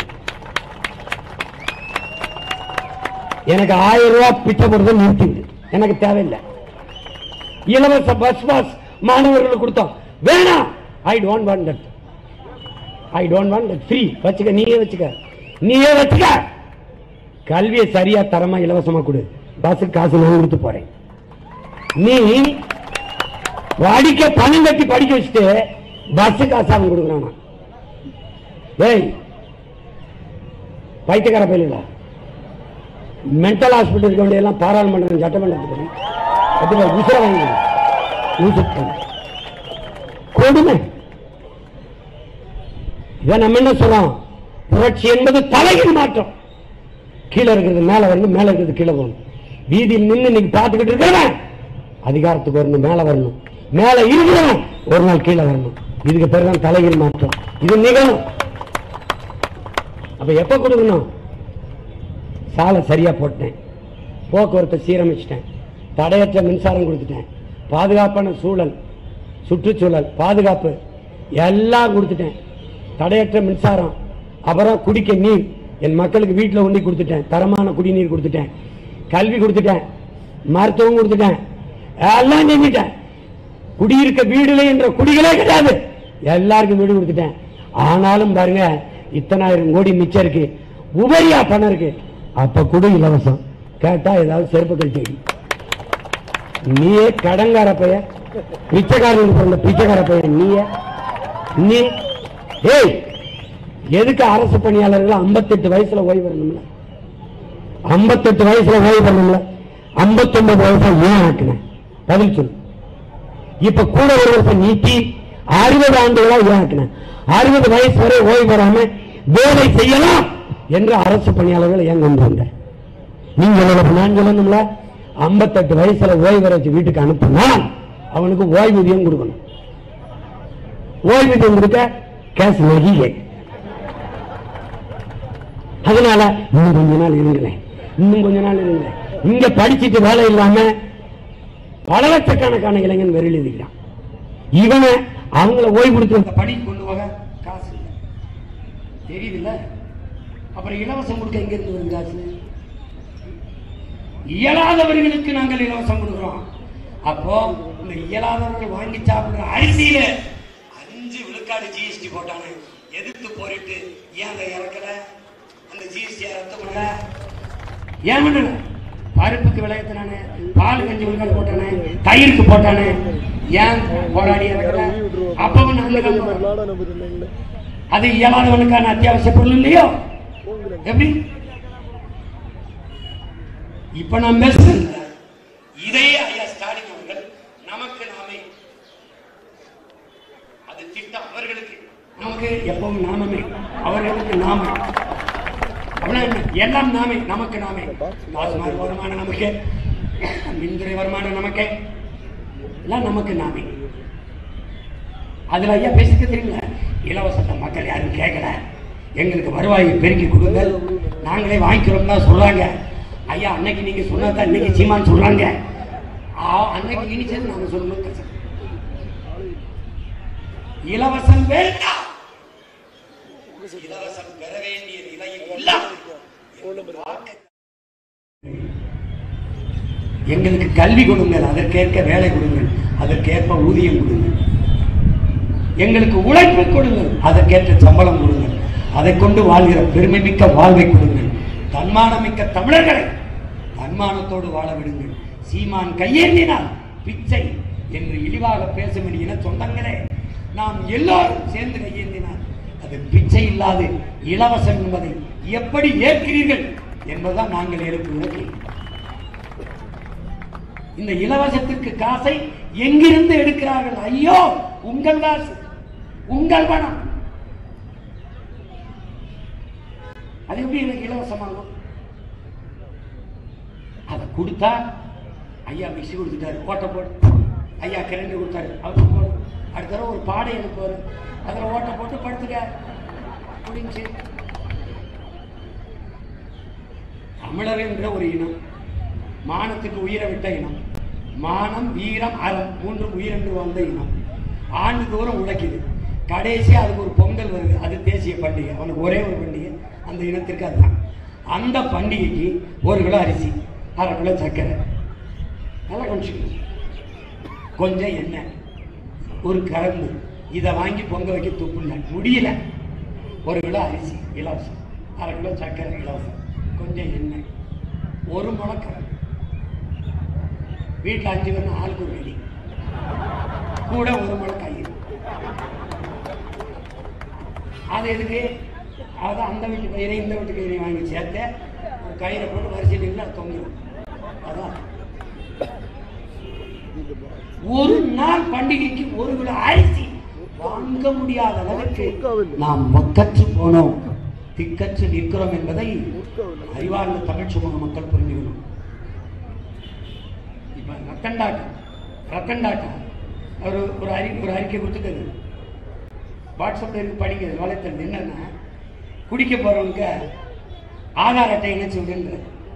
எனக்கு 1000 ரூபாய் பிச்சை போடுறது நிறுத்திவிடு, எனக்கு தேவையில்லை. இலவச பஸ் பாஸ் மாணவர்களுக்கு கொடுத்தோம், வேணாம். I don't want that free. வச்சுக்க, நீயே வச்சுக்க. கல்வியை சரியா தரமா இலவசமா கொடு. பஸ்ஸுக்கு காசு நான் கொடுத்து போறேன். நீ படிக்க பணம் கட்டி படிக்க வச்சுட்டு பஸ் காசு அவன் கொடுக்குறானா? ஏய் பைத்தியக்கார பயிலா, மென்டல் ஹாஸ்பிட்டல் இருக்க வேண்டிய எல்லாம் பாராளுமன்றம் சட்டமன்றத்துக்கு கொடுமை. இதை நம்ம என்ன சொல்றோம்? புரட்சி என்பது தலையில் மாற்றம். கீழே இருக்கிறது மேல வரணும், மேல இருக்கிறது கீழே வரணும். வீதியில் நின்று நீங்க பார்த்துக்கிட்டு இருக்கிறவன் அதிகாரத்துக்கு வரணும், மேல வரணும். மேல இருக்கிறவன் ஒரு நாள் கீழே வரணும். இதுக்கு பேர் தான் தலையில் மாற்றம். இது நிகழும். அப்ப எப்ப கொடுக்கணும்? சாலை சரியா போட்டேன், போக்குவரத்தை சீரமைச்சிட்டேன், தடையற்ற மின்சாரம் கொடுத்துட்டேன், பாதுகாப்பான சூழல், சுற்றுச்சூழல் பாதுகாப்பு எல்லாம் கொடுத்துட்டேன், தடையற்ற மின்சாரம், அப்புறம் குடிக்க நீர் என் மக்களுக்கு வீட்டில் ஒண்டி கொடுத்துட்டேன், தரமான குடிநீர் கொடுத்துட்டேன், கல்வி கொடுத்துட்டேன், மருத்துவம் கொடுத்துட்டேன், எல்லாம் செஞ்சுட்டேன். குடியிருக்க வீடுல என்ற குடிகளே கிடையாது, எல்லாருக்கும் வீடு கொடுத்துட்டேன். ஆனாலும் பாருங்க, இத்தனாயிரம் கோடி மிச்சம் இருக்கு, உபரியா பணம் இருக்கு. அப்ப குடி இலவசம் கேட்டா ஏதாவது செருப்பு கழிச்சு. நீயே கடங்கார பையன், பிச்சைக்காரன் பிச்சைக்கார பையன் நீ. ஏய், எதுக்கு அரசு பணியாளர்கள் 58 வயசுல ஓய்வு வரணும்ல? 58 வயசுல ஓய்வு வரணும்ல? 59 வயசுல ஏன் ஆக்குன? பதில் சொல்லு. இப்ப கூட ஒரு வருஷம் நீட்டி 60 ஆண்டுகளா ஏன் ஆக்குன? 60 வயசு வரை ஓய்வு வராம வேலை செய்யலாம் என்று அரசு பணியாளர்கள் ஏன் கொண்டு வந்த? நீங்க நான் சொல்லணும்ல, 58 வயசுல ஓய்வு வச்சு வீட்டுக்கு அனுப்புனா அவனுக்கு ஓய்வூதியம் கொடுக்கணும். ஓய்வூதியம் கொடுக்க கேஸ் நகை. அதனால இன்னும் கொஞ்ச நாள் இருங்களேன். இங்க படிச்சுட்டு வேலை இல்லாம பல லட்சக்கணக்கான இளைஞன் வெறி எழுதிக்கிறான். இவனை அவங்கள ஓய்வு கொடுத்து படி கொண்டு போக காசு இல்லை, தெரியுதுல்ல? அப்புறம் இலவசம் கொடுக்க எங்க இருந்து வருது காசு? இயலாதவர்களுக்கு நாங்கள் இலவசம் கொடுக்கிறோம். அப்போ இந்த இயலாதவர்கள் வாங்கி சாப்பிடுற அரிசியில 5 விழுக்காடு ஜிஎஸ்டி போட்டானே, எதிர்த்து போரிட்டு ஏன் அதை இறக்கல? அந்த ஜிஎஸ்டி ரத்து பண்ணல, ஏன் பண்ணல? பருப்புக்கு விளையத்தினானே, பால் 5 விழுக்காடு போட்டானே, தயிருக்கு போட்டானே, ஏன் போராடி இறக்கல? அப்பவும் அது இயலாதவனுக்கான அத்தியாவசிய பொருள் இல்லையோ? எப்படி? இப்ப நாம் இதே ஐயா ஸ்டாலின் அவர்கள் நமக்கு நாமே, அது திட்டம் அவர்களுக்கு, நமக்கு எப்பவும் நாமமே, அவர்களுக்கு நாமே, எல்லாம் நாமே, நமக்கு நாமே. டாஸ்மாக் வருமானம் நமக்கு, மின்துறை வருமானம் நமக்கு, எல்லாம் நமக்கு நாமே. அதுல ஐயா பேசிக்க தெரியல, இலவசத்தை மக்கள் யாரும் கேட்கல, எங்களுக்கு வருவாயை பெருக்கி கொடுங்க, நாங்களே வாங்கிக்கிறோம் தான் சொல்றாங்க. ஐயா அன்னைக்கு நீங்க சொன்னதான் இன்னைக்கு சீமான் சொல்றாங்க. அன்னைக்கு இனிச்சது நாங்க சொல்லணும். இலவசம் வேண்டாம், இலவசம் பெற வேண்டிய நிலையில் இல்ல. எங்களுக்கு கல்வி கொடுங்கள், அதற்கேற்க வேலை கொடுங்கள், அதற்கேற்ப ஊதியம் கொடுங்கள். எங்களுக்கு உழைப்பு கொடுங்கள், அதற்கேற்ற சம்பளம் கொடுங்கள். அதை கொண்டு வாழ்கிற பெருமை மிக்க வாழ்வை கொடுங்கள். தன்மானமிக்க தமிழர்களை தன்மானத்தோடு வாழ விடுங்கள். சீமான் கையேந்தினால் பிச்சை என்று இழிவாக பேச வேண்டிய சொந்தங்களே, நாம் எல்லோரும் சேர்ந்து கையேந்தினால் அது பிச்சை இல்லாது இலவசம் என்பதை எப்படி ஏற்கிறீர்கள் என்பதுதான் நாங்கள் எழுப்புகிற கேள்வி. இந்த இலவசத்திற்கு காசை எங்கிருந்து எடுக்கிறார்கள்? ஐயோ, உங்கள் காசு, உங்கள் பணம். அது எப்படி எனக்கு இலவசமாகும்? அதை கொடுத்தா ஐயா மிக்சி கொடுத்துட்டாரு, ஓட்ட போடு. ஐயா கரண்ட் கொடுத்தாரு, அவருக்கு போடு. அடுத்த தடவை ஒரு பாடை எனக்கு வரும், அதில் ஓட்ட போட்டு படுத்துக்க முடிஞ்சு. தமிழர் என்ற ஒரு இனம், மானத்துக்கு உயிரை விட்ட இனம், மானம் வீரம் அறம் மூன்றும் உயிரென்று வாழ்ந்த இனம், ஆண்டுதோறும் உழைக்குது. கடைசி அதுக்கு ஒரு பொங்கல் வருது, அது தேசிய பண்டிகை. அவனுக்கு ஒரே ஒரு பண்டிகை, அந்த இனத்திற்கு அதுதான். அந்த பண்டிகைக்கு 1 கிலோ அரிசி, 1/2 கிலோ சர்க்கரை, நல்லா கொஞ்சம் கொஞ்சம் எண்ணெய், ஒரு கரம்பு, இதை வாங்கி பொங்க வைக்க துப்புல முடியல. 1 கிலோ அரிசி இலவசம், 1/2 கிலோ சர்க்கரை இலவசம், கொஞ்சம் எண்ணெய், 1 முளை. வீட்டில் 5 பேர், ஆளுக்கு ஒரு வெடி கூட 1 முளை கயிறு. அது எதுக்கு? அது அந்த வீட்டு கயிறை இந்த வீட்டு கயிறை வாங்கி சேர்த்து ஒரு கயிறை போட்டு வரிசையில் நின்று தொங்கிடும். அதான் ஒரு நாள் பண்டிகைக்கு 1 கிலோ அரிசி வாங்க முடியாத அளவுக்கு நாம் மக்கற்று போனோம், திக்கற்று நிற்கிறோம் என்பதை அறிவார்ந்த தமிழ் சமூக மக்கள் புரிஞ்சுக்கணும். இப்ப ரத்தன் டாட்டா ஒரு அறிக்கை கொடுத்துட்டாரு, வாட்ஸ்அப்ல இருக்கு, படிக்கிறது வலைத்தளம். என்னன்னா, குடிக்க போறவங்க ஆதார் அட்டை இணைச்சு விடுன்ற,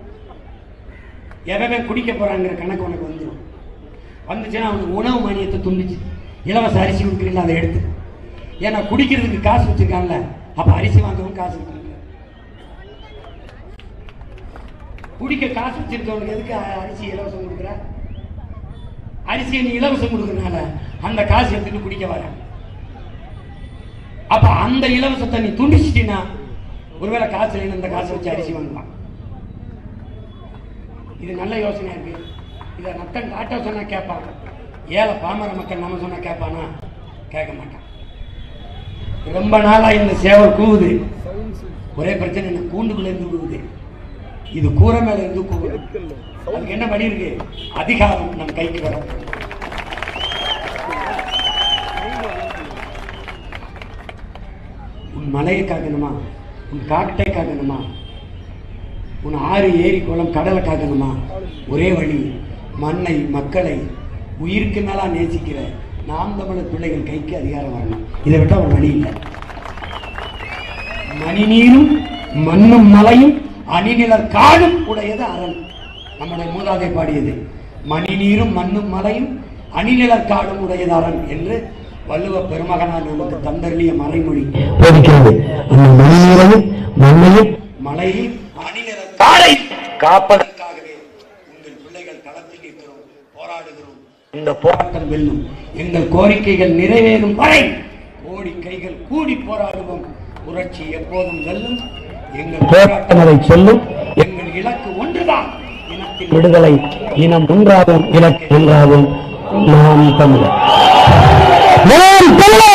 எவன் குடிக்க போறாங்கிற கணக்கு உனக்கு வந்துடும். வந்துச்சுன்னா அவனுக்கு உணவு மானியத்தை துண்டிச்சு இலவச அரிசி கொடுக்குறீங்களா, அதை எடுத்து. ஏன்னா குடிக்கிறதுக்கு காசு வச்சிருக்காங்கல்ல, அப்ப அரிசி வாங்கவும் காசு வச்சிருக்க. குடிக்க காசு வச்சிருக்கவனுக்கு எதுக்கு அரிசி இலவசம் கொடுக்குற? அரிசியை நீ இலவசம் கொடுக்கறதுனால அந்த காசு எடுத்துட்டு குடிக்க வர. அப்ப அந்த இலவசத்தை நீ துண்டிச்சிட்டீங்கன்னா ஒருவேளை காசு இல்லைன்னு அந்த காசை வச்சு அரிசி வாங்கலாம். இது நல்ல யோசனையா இருக்கு. இதை ரத்தன் டாட்டா சொன்னா கேட்பாங்க, ஏழை பாமர மக்கள் நம்ம சொன்னா கேட்பானா? கேட்க மாட்டான். ரொம்ப நாளா இந்த சேவல் கூவுது, ஒரே பிரச்சனை என்ன, கூண்டுக்குள்ள இருந்து கூவுது. இது கூரை மேல இருந்து கூவுது. அதுக்கு என்ன பண்ணி இருக்கு? அதிகாரம் நம் கைக்கு வர. உன் மலையை காக்கணுமா, உன் காட்டை காக்கணுமா, உன் ஆறு ஏரி குளம் கடலை காக்கணுமா? ஒரே வழி, மண்ணை மக்களை உயிருக்கு மேலா நேசிக்கிற நாம் தமிழர் பிள்ளைகள் கைக்கு அதிகாரம் வரணும். இதை விட்டா ஒரு வழி இல்லை. மணிநீரும் மண்ணும் மலையும் அணிநிலர் காடும் உடையது அரண். நம்முடைய மூதாதை பாடியது. மணிநீரும் மண்ணும் மலையும் அணிநிலர் காடும் உடையது அரண் என்று வள்ளுவ பெருமகனார் நமக்கு தந்தருளிய மறைமொழி போதிக்கிறது. அந்த மணிநீரையும் மண்ணையும் மலையும் அணிநிலர் காடை காப்பதற்காகவே உங்கள் பிள்ளைகள் களத்தில் இருக்கிறோம், போராடுகிறோம். இந்த போராட்டம் வெல்லும். எங்கள் கோரிக்கைகள் நிறைவேறும் வரை கோடி கைகள் கூடி போராடுவோம். புரட்சி எப்போதும் வெல்லும். எங்கள் போராட்டங்களை சொல்லும். எங்கள் இலக்கு ஒன்றுதான், இனத்தின் விடுதலை. இனம் ஒன்றாகும், இலக்கு ஒன்றாகும். நாம் தமிழர்.